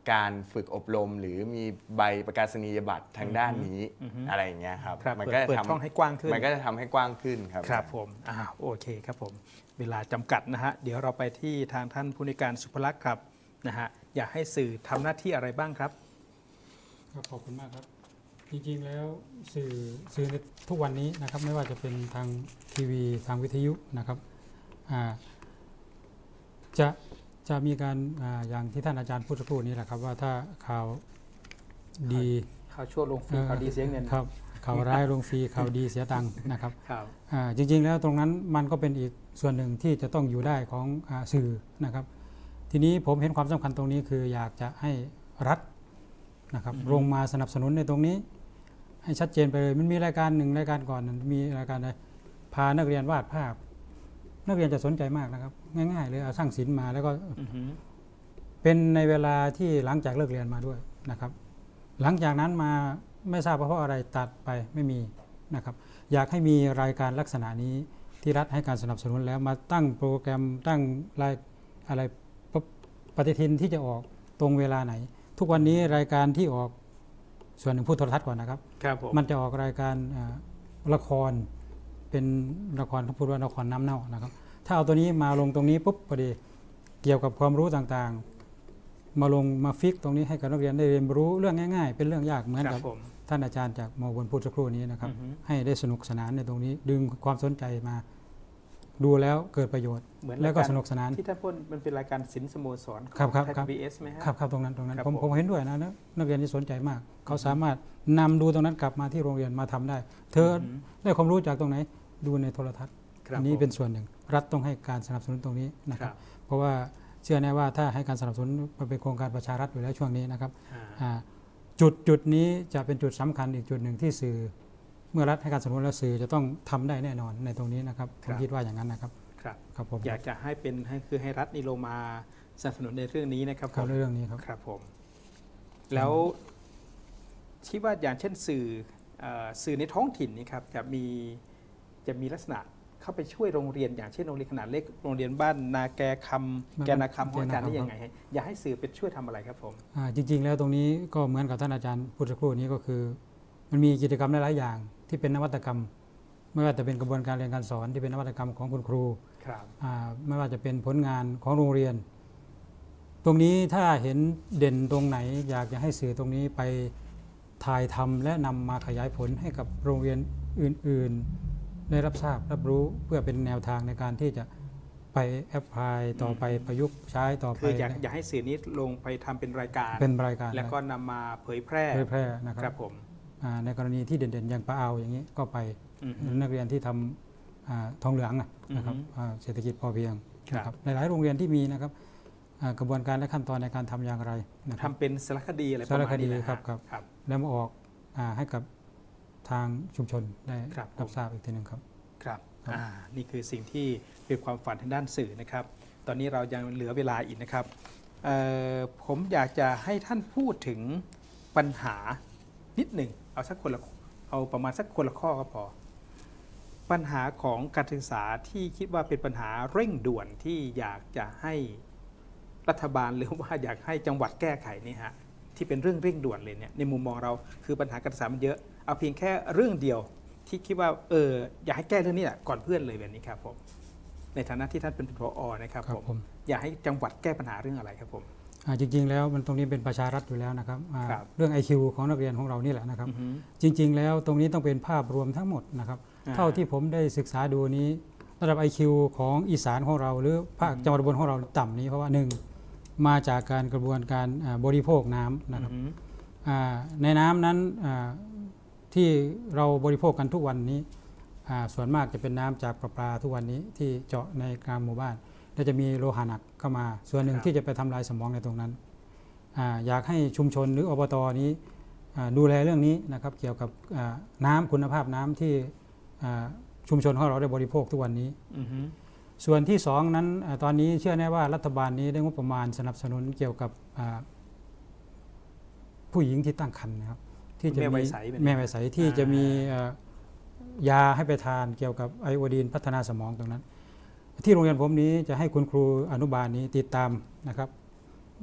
Speaker 3: การฝึกอบรม หรือมีใบประกาศนียบัตรทางด้านนี้อะไรอย่างเงี้ยครับ
Speaker 1: ครับ
Speaker 3: มัน
Speaker 1: เปิด
Speaker 3: ก็จะ
Speaker 1: เปิด
Speaker 3: ทำ
Speaker 1: ช่องให้กว้างขึ้น
Speaker 3: มันก็จะทำให้กว้างขึ้นครับ
Speaker 1: ครับผมอ่าโอเคครับผมเวลาจำกัดนะฮะเดี๋ยวเราไปที่ทางท่านผู้ในวยการสุภลักษณ์ครับนะฮะอยากให้สื่อทำหน้าที่อะไรบ้างครับ
Speaker 2: ครับขอบคุณมากครับ จริงๆแล้วสื่อสื่อในทุกวันนี้นะครับไม่ว่าจะเป็นทางทีวีทางวิทยุนะครับอ่าจะจะมีการอาอย่างที่ท่านอาจารย์พูดสักครู่นี้แหละครับว่าถ้าข่าวดี
Speaker 1: ข่าวชั่วลงฟรีข่าวดีเสียเงิน
Speaker 2: ครับข่าวร้ายลงฟรีข่าวดีเสียตังค์นะครับ
Speaker 1: ครับ
Speaker 2: อ่าจริงๆแล้วตรงนั้นมันก็เป็นอีกส่วนหนึ่งที่จะต้องอยู่ได้ของอาสื่อนะครับ ทีนี้ผมเห็นความสำคัญตรงนี้คืออยากจะให้รัฐนะครับลงมาสนับสนุนในตรงนี้ ให้ชัดเจนไปเลยมันมีรายการหนึ่งรายการก่อนมีรายการอะไรพานักเรียนวาดภาพ นักเรียนจะสนใจมากนะครับ ง่ายๆเลยเอาสร้างศิลป์มาแล้วก็
Speaker 1: อือหือ
Speaker 2: เป็นในเวลาที่หลังจากเลิกเรียนมาด้วยนะครับ หลังจากนั้นมาไม่ทราบเพราะอะไรตัดไปไม่มีนะครับ อยากให้มีรายการลักษณะนี้ที่รัฐให้การสนับสนุนแล้วมาตั้งโปรแกรมตั้งรายอะไรปปฏิทินที่จะออกตรงเวลาไหน ทุกวันนี้รายการที่ออกส่วนหนึ่งพูดโทรทัศน์ก่อนนะครับ
Speaker 1: ครับผม
Speaker 2: มันจะออกรายการอ่าละครเป็นละครเขาพูดว่าละครน้ำเน่านะครับ ถ้าเอาตัวนี้มาลงตรงนี้ปุ๊บพอดีเกี่ยวกับความรู้ต่างๆ มาลงมาฟิกตรงนี้ให้กับนักเรียนได้เรียนรู้เรื่องง่ายๆ เป็นเรื่องยากเหมือน
Speaker 1: ค
Speaker 2: กั
Speaker 1: รั
Speaker 2: บบ
Speaker 1: ผม
Speaker 2: ท่านอาจารย์จากมอบนพูดสักครู่นี้นะครับ
Speaker 1: อือฮึ
Speaker 2: ให้ได้สนุกสนานในตรงนี้ ดึงความสนใจมาดูแล้วเกิดประโยชน์
Speaker 1: เหมือน
Speaker 2: แล้วก็
Speaker 1: รายาร
Speaker 2: สนุกสนาน
Speaker 1: ที่ท่านพูดมันเป็นรายการศิลป์สโมสรของ
Speaker 2: ครับครับ
Speaker 1: ไทย
Speaker 2: ครับ
Speaker 1: พี บี เอสไหมฮะ
Speaker 2: ครับครับตรงนั้นตรงนั้น
Speaker 1: ครับ
Speaker 2: ผม
Speaker 1: ผม
Speaker 2: ผมเห็นด้วยนะนะนักเรียนที่สนใจมาก เขาสามารถนำดูตรงนั้นกลับมาที่โรงเรียนมาทำได้ เธอได้ความรู้จากตรงไหนดูในโทรทัศน์
Speaker 1: ครับ
Speaker 2: อันนี้
Speaker 1: ผม
Speaker 2: เป็นส่วนหนึ่ง รัฐต้องให้การสนับสนุนตรงนี้นะค
Speaker 1: ค
Speaker 2: รั
Speaker 1: รับ บ
Speaker 2: เพราะว่าเชื่อแน่ว่าถ้าให้การสนับสนุนมันเป็นโครงการประชารัฐอยู่แล้วช่วงนี้นะครับ
Speaker 1: อ่า
Speaker 2: อ่าจุดจุดนี้จะเป็นจุดสำคัญอีกจุดหนึ่งที่สื่อ เมื่อรัฐให้การสนับสนุนแล้วสื่อจะต้องทำได้แน่นอนในตรงนี้นะครับผมคิดว่าอย่างนั้นนะครับ
Speaker 1: ครับ
Speaker 2: ครับผม
Speaker 1: อยากจะให้เป็นให้คือให้รัฐนี่ลงมาสนับสนุนในเรื่องนี้นะครับ
Speaker 2: ครับ
Speaker 1: ผม
Speaker 2: เรื่องนี้ครับ
Speaker 1: ครับผม แล้วคิดว่าอย่างเช่นสื่อเอ่อสื่อในท้องถิ่นนี่ครับจะมีจะมีลักษณะเข้าไปช่วยโรงเรียนอย่างเช่นโรงเรียนขนาดเล็กโรงเรียนบ้านนาแกคำแกนาคำของอาจารย์นี่ยังไงฮะอยากให้สื่อเป็นช่วยทำอะไรครับผม
Speaker 2: อ่าจริงๆ แล้วตรงนี้ก็เหมือนกับท่านอาจารย์พูดสักครู่นี้ก็คือ มันมีกิจกรรมหลายๆอย่างที่เป็นนวัตกรรม ไม่ว่าจะเป็นกระบวนการเรียนการสอนที่เป็นนวัตกรรมของคุณครู
Speaker 1: ครับ
Speaker 2: อ่าไม่ว่าจะเป็นผลงานของโรงเรียน ตรงนี้ถ้าเห็นเด่นตรงไหน อยากจะให้สื่อตรงนี้ไปถ่ายทำและนำมาขยายผลให้กับโรงเรียนอื่นๆ ได้รับทราบรับรู้เพื่อเป็นแนวทางในการที่จะไปแอพพลายต่อไปประยุกต์ใช้ต่อไป
Speaker 1: คืออยากอยากให้สื่อนี้ลงไปทำเป็นรายการ
Speaker 2: เป็นรายการ
Speaker 1: แล้วก็นำมาเผยแพร่
Speaker 2: เผยแพร่นะค
Speaker 1: ค
Speaker 2: รั
Speaker 1: รั
Speaker 2: บบ
Speaker 1: ผม
Speaker 2: อ่าในกรณีที่เด่นๆ อย่างปะเอาอย่างนี้ก็ไป
Speaker 1: อืม
Speaker 2: นักเรียนที่ทำอ่าทองเหลืองอะนะครับ
Speaker 1: อือฮึ
Speaker 2: อ่าเศรษฐกิจพอเพียง
Speaker 1: ครับ
Speaker 2: นะครับหลายๆโรงเรียนที่มีนะครับอ่ากระบวนการและขั้นตอนในการทำอย่างไรนะครับ
Speaker 1: ทำเป็นสารคดีอะไรประ
Speaker 2: สาร
Speaker 1: มาณ
Speaker 2: คดี
Speaker 1: นี้นะฮะ
Speaker 2: ครับครับ
Speaker 1: ครับ
Speaker 2: แล้วมาออกอาให้กับทางชุมชนได้
Speaker 1: ครับผม
Speaker 2: รับทราบอีกทีหนึ่งครับ
Speaker 1: ครับ
Speaker 2: ครับ
Speaker 1: อ่านี่คือสิ่งที่เป็นความฝันทางด้านสื่อนะครับ ตอนนี้เรายังเหลือเวลาอีกนะครับเอ่อผมอยากจะให้ท่านพูดถึงปัญหานิดหนึ่งเอาสักคนละเอาประมาณสักคนละข้อก็พอ ปัญหาของการศึกษาที่คิดว่าเป็นปัญหาเร่งด่วนที่อยากจะให้รัฐบาลหรือว่าอยากให้จังหวัดแก้ไขนี่ฮะที่เป็นเรื่องเร่งด่วนเลยเนี่ยในมุมมองเราคือปัญหาการศึกษามันเยอะเอาเพียงแค่เรื่องเดียวที่คิดว่าเอออยากให้แก้เรื่องนี้แหละก่อนเพื่อนเลยแบบนี้ครับผมในฐานะที่ท่านเป็นผอ.นะครับ
Speaker 2: ครับ
Speaker 1: ผม
Speaker 2: ผม
Speaker 1: อยากให้จังหวัดแก้ปัญหาเรื่องอะไรครับผม
Speaker 2: อ่าจริงๆ แล้วมันตรงนี้เป็นประชารัฐอยู่แล้วนะครับอ่า
Speaker 1: ครับ
Speaker 2: เรื่อง ไอ คิว ของนักเรียนของเรานี่แหละนะครับ
Speaker 1: อือฮึ
Speaker 2: จริงๆ แล้วตรงนี้ต้องเป็นภาพรวมทั้งหมดนะครับ
Speaker 1: อ่า
Speaker 2: เท่าที่ผมได้ศึกษาดูนี้ระดับ ไอ คิว ของอีสานของเรา หรือภาคจังหวัดอุบลของเราต่ำนี้เพราะว่าหนึ่งมาจากการกระบวนการอ่าบริโภคน้ำนะครับ
Speaker 1: อือฮึ
Speaker 2: อ่าในน้ำนั้นอ่าที่เราบริโภคกันทุกวันนี้อ่าส่วนมากจะเป็นน้ำจากประปาทุกวันนี้ที่เจาะในกลางหมู่บ้านและจะมีโลหะหนักเข้ามา ส่วนหนึ่งที่จะไปทำลายสมองในตรงนั้นอาอยากให้ชุมชนหรืออบตนี้อ่าดูแลเรื่องนี้นะครับเกี่ยวกับอ่าน้ำคุณภาพน้ำที่อ่าชุมชนของเราได้บริโภคทุกวันนี้
Speaker 1: อือฮึ
Speaker 2: ส่วนที่สองนั้นอาตอนนี้เชื่อแน่ว่ารัฐบาลนี้ได้งบประมาณสนับสนุนเกี่ยวกับอ่าผู้หญิงที่ตั้งครรภ์นะครับที่จะ
Speaker 1: แม่ไว
Speaker 2: มี
Speaker 1: ใสแบบนี้
Speaker 2: แม่ไวใสที่
Speaker 1: อ่า
Speaker 2: จะมีเอ่อยาให้ไปทานเกี่ยวกับไอโอดีนพัฒนาสมองตรงนั้น ที่โรงเรียนผมนี้จะให้คุณครูอนุบาลนี้ติดตามนะครับ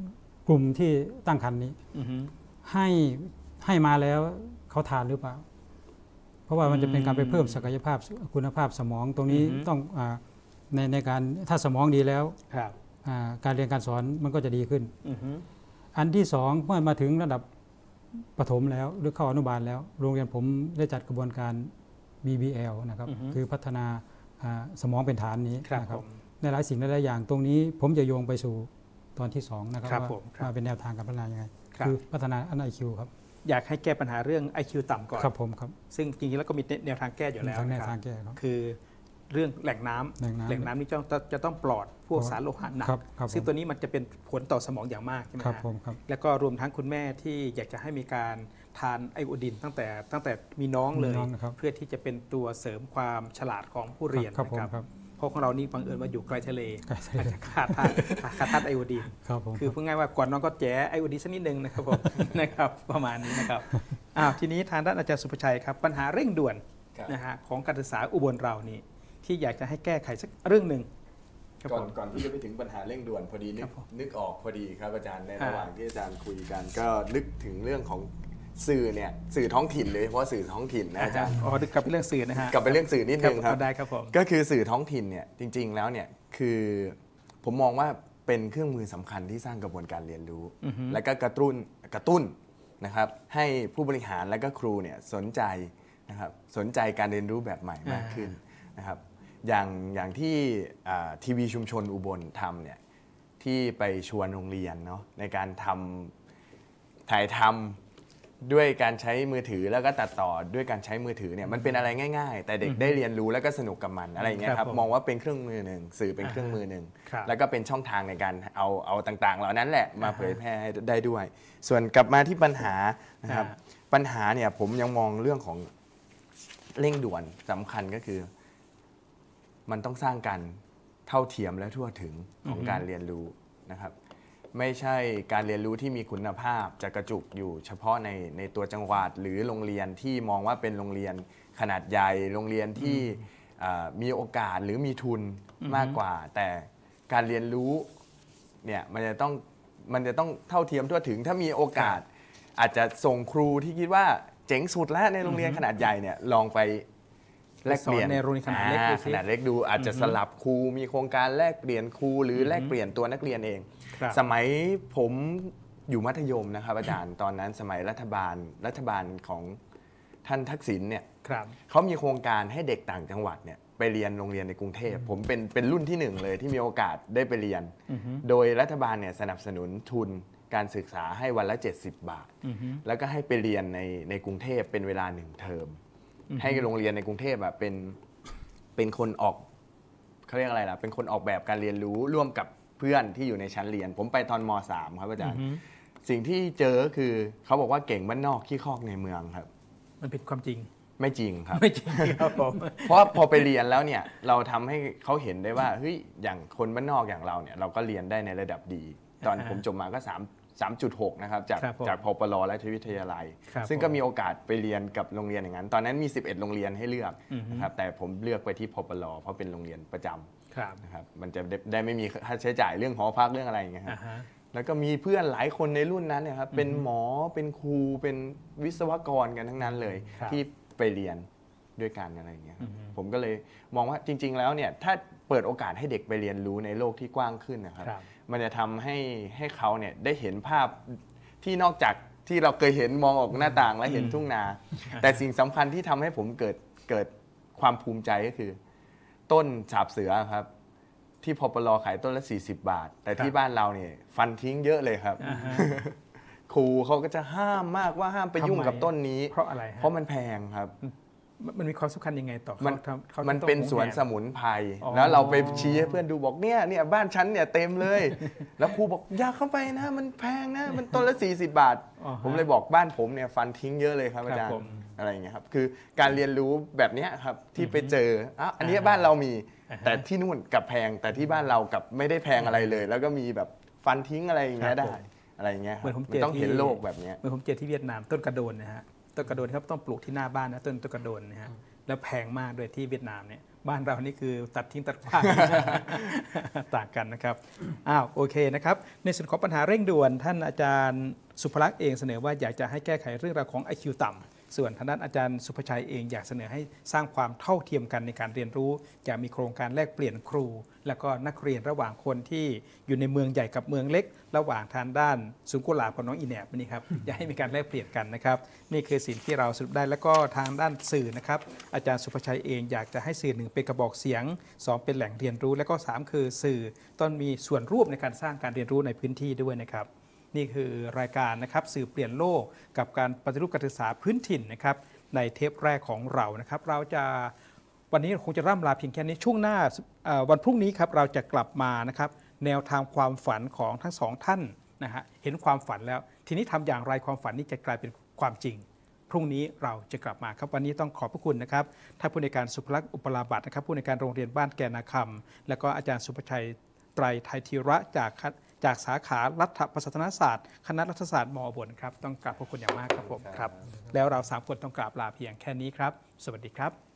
Speaker 2: กลุ่มที่ตั้งครรภ์นี้
Speaker 1: อือฮึ
Speaker 2: ให้ให้มาแล้วเขาทานหรือเปล่า เพราะว่ามันจะเป็นการไปเพิ่มศักยภาพคุณภาพสมองตรงนี้
Speaker 1: อือฮึ
Speaker 2: ต้องอาในในการถ้าสมองดีแล้ว
Speaker 1: ครับ
Speaker 2: อ่าการเรียนการสอนมันก็จะดีขึ้น
Speaker 1: อือฮึ
Speaker 2: อันที่สองเมื่อมาถึงระดับประถมแล้วหรือเข้าอนุบาลแล้ว โรงเรียนผมได้จัดกระบวนการ บี บี แอล นะครับ
Speaker 1: อือฮึ
Speaker 2: คือพัฒนาอ่าสมองเป็นฐานนี้
Speaker 1: ครับ
Speaker 2: นะค
Speaker 1: ผ
Speaker 2: รับ
Speaker 1: ม
Speaker 2: ในหลายสิ่งหลายอย่างตรงนี้ผมจะโยงไปสู่ตอนที่สองนะครับ
Speaker 1: ครับ
Speaker 2: ว่า
Speaker 1: ผมครับ
Speaker 2: ว่าเป็นแนวทางการพัฒนายังไง
Speaker 1: ครับ
Speaker 2: คือพัฒนาอัน ไอ คิว ครับ
Speaker 1: อยากให้แก้ปัญหาเรื่อง ไอ คิว ต่ำก่อน
Speaker 2: ครับผมครับ
Speaker 1: ซึ่งจริงๆแล้วก็มีแนวทางแก้อยู่แล้ว
Speaker 2: ทางแนว
Speaker 1: นะครับ
Speaker 2: ทางแก้ครับ
Speaker 1: คือเรื่องแหล่งน้ำ
Speaker 2: แหล่งน้ำ
Speaker 1: แหล่งน้ำนี่จะต้องจะต้องปลอดพวก
Speaker 2: ปลอด
Speaker 1: สารโลหะหนัก
Speaker 2: ครับครับผม
Speaker 1: ซึ่งตัวนี้มันจะเป็นผลต่อสมองอย่างมากใช่ไหม
Speaker 2: ครับ
Speaker 1: ฮะ
Speaker 2: ผมครับ
Speaker 1: แล้วก็รวมทั้งคุณแม่ที่อยากจะให้มีการทานไอโอดีนตั้งแต่ตั้งแต่มีน้องเลย
Speaker 2: มีน้องนะครับ
Speaker 1: เพื่อที่จะเป็นตัวเสริมความฉลาดของผู้เรียน
Speaker 2: ครับผม
Speaker 1: นะครับ
Speaker 2: ครับ
Speaker 1: เพราะของเรานี่บังเอิญมาอยู่ไกลทะเล
Speaker 2: ใกล้ทะเล
Speaker 1: อาจจะขาดธาตุขาดธาตุไอโอดีน
Speaker 2: ครับผม
Speaker 1: คือพูดง่ายว่าก่อนน้องก็แจ๋ไอโอดีนสักนิดนึงนะครับผม นะครับประมาณนี้นะครับอ้าวทีนี้ทางด้านอาจารย์สุภชัยครับปัญหาเร่งด่วน
Speaker 3: ครับ
Speaker 1: นะฮะของการศึกษาอุบลเรานี่ที่อยากจะให้แก้ไขสักเรื่องหนึ่งครับ
Speaker 3: ก่อ
Speaker 1: ผ
Speaker 3: น
Speaker 1: ม
Speaker 3: ก่อนที่จะไปถึงปัญหาเร่งด่วนพอดีนึ
Speaker 1: ครั
Speaker 3: ก
Speaker 1: บผม
Speaker 3: นึกออกพอดีครับอาจารย์ใน
Speaker 1: อ่า
Speaker 3: ระหว่างที่อาจารย์คุยกัน ก็นึกถึงเรื่องของสื่อเนี่ยสื่อท้องถิ่นเลยเพราะสื่อท้องถิ่นนะอาจารย์
Speaker 1: อ๋อกลับไปเรื่องสื่อนะฮะ
Speaker 3: กลับไปเรื่องสื่อนิดนึงครับ
Speaker 1: ได้ครับผม
Speaker 3: ก็คือสื่อท้องถิ่นเนี่ยจริง ๆ แล้วเนี่ยคือผมมองว่าเป็นเครื่องมือสำคัญที่สร้างกระบวนการเรียนรู้
Speaker 1: อือฮึ
Speaker 3: และก็กระตุ้นกระตุ้นนะครับให้ผู้บริหารและก็ครูเนี่ยสนใจนะครับสนใจการเรียนรู้แบบใหม่มากขึ้นนะครับอย่างอย่างที่ทีวีชุมชนอุบลทำเนี่ยที่ไปชวนโรงเรียนเนาะในการทำถ่ายทำด้วยการใช้มือถือแล้วก็ตัดต่อด้วยการใช้มือถือเนี่ยมันเป็นอะไรง่าย ๆ แต่เด็กได้เรียนรู้แล้วก็สนุกกับมันอะไรอย่างเงี้ย
Speaker 1: ค
Speaker 3: ค
Speaker 1: รั
Speaker 3: รั
Speaker 1: บบ ผม
Speaker 3: มองว่าเป็นเครื่องมือหนึ่งสื่อเป็นเครื่องมือหนึ่ง
Speaker 1: ครับ
Speaker 3: แล้วก็เป็นช่องทางในการเอาเอาต่างๆ เหล่านั้นแหละมา
Speaker 1: อ่าฮะ
Speaker 3: เผยแพร่ให้ได้ด้วย ส่วนกลับมาที่ปัญหานะครับ
Speaker 1: อ่า
Speaker 3: ปัญหาเนี่ยผมยังมองเรื่องของเร่งด่วนสำคัญก็คือ มันต้องสร้างการเท่าเทียมและทั่วถึงของการเรียนรู้นะครับ ไม่ใช่การเรียนรู้ที่มีคุณภาพจะกระจุกอยู่เฉพาะในในตัวจังหวัด หรือโรงเรียนที่มองว่าเป็นโรงเรียนขนาดใหญ่โรงเรียนที่อ่ามีโอกาสหรือมีทุนมากกว่า แต่การเรียนรู้เนี่ยมันจะต้องมันจะต้องเท่าเทียมทั่วถึง ถ้ามีโอกาส อาจจะส่งครูที่คิดว่าเจ๋งสุดแล้วในโรงเรียนขนาดใหญ่เนี่ยลองไปแลกเปลี่ยน
Speaker 1: สอนในโรงเรียนขนาดเล็ก
Speaker 3: อ่
Speaker 1: ดูสิ
Speaker 3: ขนาดเล็กดูอาจจะสลับครูมีโครงการแลกเปลี่ยนครูหรือแลกเปลี่ยนตัวนักเรียนเอง
Speaker 1: ครับ
Speaker 3: สมัยผมอยู่มัธยมนะครับอาจารย์ ตอนนั้นสมัยรัฐบาลรัฐบาลของท่านทักษิณเนี่ย
Speaker 1: ครับ
Speaker 3: เขามีโครงการให้เด็กต่างจังหวัดเนี่ยไปเรียนโรงเรียนในกรุงเทพผมเป็นเป็นรุ่นที่หนึ่งเลยที่มีโอกาสได้ไปเรียน
Speaker 1: อือฮึ
Speaker 3: โดยรัฐบาลเนี่ยสนับสนุนทุนการศึกษาให้วันละ เจ็ดสิบบาท
Speaker 1: อือฮึ
Speaker 3: แล้วก็ให้ไปเรียนในในกรุงเทพเป็นเวลาหนึ่งเทอมให้โรงเรียนในกรุงเทพแบบเป็นเป็นคนออกเขาเรียกอะไรล่ะเป็นคนออกแบบการเรียนรู้ร่วมกับเพื่อนที่อยู่ในชั้นเรียน ผมไปตอนม .สาม ครับอาจารย์
Speaker 1: อือฮึ
Speaker 3: สิ่งที่เจอก็คือเขาบอกว่าเก่งบ้านนอกขี้คอกในเมืองครับ
Speaker 1: มันเป็นความจริง
Speaker 3: ไม่จริงครับ
Speaker 1: ไม่จริงครับผม
Speaker 3: เพราะว่าพอไปเรียนแล้วเนี่ยเราทำให้เขาเห็นได้ว่าเฮ้ยอย่างคนบ้านนอกอย่างเราเนี่ยเราก็เรียนได้ในระดับดี ตอน
Speaker 1: อ่าฮะ
Speaker 3: ผมจบมาก็3 3.6 นะครับจาก
Speaker 1: ครับผม
Speaker 3: จากพปลและวิทยาลัย
Speaker 1: ครับ
Speaker 3: ซึ่งก็
Speaker 1: ผม
Speaker 3: มีโอกาสไปเรียนกับโรงเรียนอย่างนั้น ตอนนั้นมี สิบเอ็ด โรงเรียนให้เลือก
Speaker 1: อือฮึ
Speaker 3: นะครับแต่ผมเลือกไปที่พปลเพราะเป็นโรงเรียนประจำ
Speaker 1: ครับ
Speaker 3: นะครับมันจะได้ได้ไม่มีค่าใช้จ่ายเรื่องหอพักเรื่องอะไรอย่างเงี้ยครั
Speaker 1: อ่า
Speaker 3: บ
Speaker 1: ฮะ
Speaker 3: แล้วก็มีเพื่อนหลายคนในรุ่นนั้นเนะครับเป็นหมอเป็นครูเป็นวิศวกรกันทั้งนั้นเลย
Speaker 1: ครับ
Speaker 3: ที่ไปเรียนด้วยกันอะไรอย่างเงี้ยครับ
Speaker 1: อือฮึ
Speaker 3: ผมก็เลยมองว่าจริง ๆ แล้วเนี่ยถ้าเปิดโอกาสให้เด็กไปเรียนรู้ในโลกที่กว้างขึ้นนะครับ
Speaker 1: ครับ
Speaker 3: มันจะทำให้ให้เขาเนี่ยได้เห็นภาพที่นอกจากที่เราเคยเห็นมองออกหน้าต่างและเห็นทุ่งนา แต่สิ่งสำคัญที่ทำให้ผมเกิดเกิดความภูมิใจก็คือ ต้นฉาบเสือครับ ที่พปลขายต้นละสี่สิบบาท แต่ที่
Speaker 1: ครับ
Speaker 3: บ้านเราเนี่ยฟันทิ้งเยอะเลยครับ
Speaker 1: อ่าฮะ
Speaker 3: ครูเขาก็จะห้ามมากว่าห้ามไปยุ่งกับต้นนี้
Speaker 1: เพราะอะไรฮะ
Speaker 3: เพราะมันแพงครับ
Speaker 1: มันมันมีความสำคัญยังไงต่อ
Speaker 3: มัน
Speaker 1: เขาทำเขา
Speaker 3: มัน
Speaker 1: ต้อง
Speaker 3: เป็นสวน
Speaker 1: หงแห
Speaker 3: สมุนไพร
Speaker 1: อ๋อ
Speaker 3: แล้วเราไปชี้ให้เพื่อนดูบอกเนี่ยเนี่ยบ้านฉันเนี่ยเต็มเลย แล้วครูบอกอย่าเข้าไปนะ มันแพงนะ มันต้นละสี่สิบบาท
Speaker 1: อ๋อฮะ
Speaker 3: ผมเลยบอกบ้านผมเนี่ยฟันทิ้งเยอะเลยครับอาจาร
Speaker 1: ครับผ
Speaker 3: ย์
Speaker 1: ม
Speaker 3: อะไรอย่างเงี้ยครับคือการเรียนรู้แบบเนี้ยครับที่ไปเจออ่ะอันเนี้ย
Speaker 1: อ่าฮะ
Speaker 3: บ้านเรามี
Speaker 1: อ่าฮะ
Speaker 3: แต่ที่นู่นกลับแพงแต่ที่บ้านเรากลับไม่ได้แพงอะไรเลย แล้วก็มีแบบฟันทิ้งอะไรอย่างเงี้ย
Speaker 1: ครับ
Speaker 3: ได้
Speaker 1: ผม
Speaker 3: อะไรอย่างเงี้ยค
Speaker 1: เหมื
Speaker 3: รั
Speaker 1: อบ นผม
Speaker 3: มั
Speaker 1: เจ
Speaker 3: น
Speaker 1: อ
Speaker 3: ต้องเห็น
Speaker 1: ที่
Speaker 3: โลกแบบเนี้ย
Speaker 1: เหมื่อนผมเจอที่เวียดนามต้นกระโดนนะฮะต้นกระโดนครับต้องปลูกที่หน้าบ้านนะต้นต้นกระโดนนะฮะแล้วแพงมากด้วยที่เวียดนามเนี่ยบ้านเรานี่คือตัดทิ้งตัดขว้าง ต่างกันนะครับอ้าวโอเคนะครับในส่วนของปัญหาเร่งด่วนท่านอาจารย์สุภลักษณ์เองเสนอว่าอยากจะให้แก้ไขเรื่องราวของ ไอ คิว ต่ำส่วนทางด้านอาจารย์สุภชัยเองอยากเสนอให้สร้างความเท่าเทียมกันในการเรียนรู้อยากมีโครงการแลกเปลี่ยนครู แล้วก็นักเรียนระหว่างคนที่อยู่ในเมืองใหญ่กับเมืองเล็ก ระหว่างทางด้านสุนกุหลาบกับน้องอีแหนบนี่ครับ อยากให้มีการแลกเปลี่ยนกันนะครับนี่คือสิ่งที่เราสรุปได้แล้วก็ทางด้านสื่อนะครับอาจารย์สุภชัยเองอยากจะให้สื่อหนึ่งเป็นกระบอกเสียงสองเป็นแหล่งเรียนรู้ และก็สามคือสื่อต้องมีส่วนร่วมในการสร้างการเรียนรู้ในพื้นที่ด้วยนะครับนี่คือรายการนะครับสื่อเปลี่ยนโลกกับการปฏิรูปการศึกษาพื้นถิ่นนะครับในเทปแรกของเรานะครับเราจะวันนี้คงจะร่ำลาเพียงแค่นี้ช่วงหน้าวันพรุ่งนี้ครับเราจะกลับมานะครับแนวทางความฝันของทั้งสองท่านนะฮะเห็นความฝันแล้วทีนี้ทำอย่างไรความฝันนี้จะกลายเป็นความจริงพรุ่งนี้เราจะกลับมาครับวันนี้ต้องขอบพระคุณนะครับท่านผู้ในวยการสุภลักษณ์อุปราบัตินะครับผู้ในวยการโรงเรียนบ้านแกนาคำและก็อาจารย์สุภชัยไตรไทยธีระจากจากสาขารัฐประศาสนศาสตร์คณะรัฐศาสตร์มอบลครับต้องกราบขอบคุณอย่างมากครับผมครับแล้วเราสามคนต้องกราบลาเพียงแค่นี้ครับสวัสดีครับ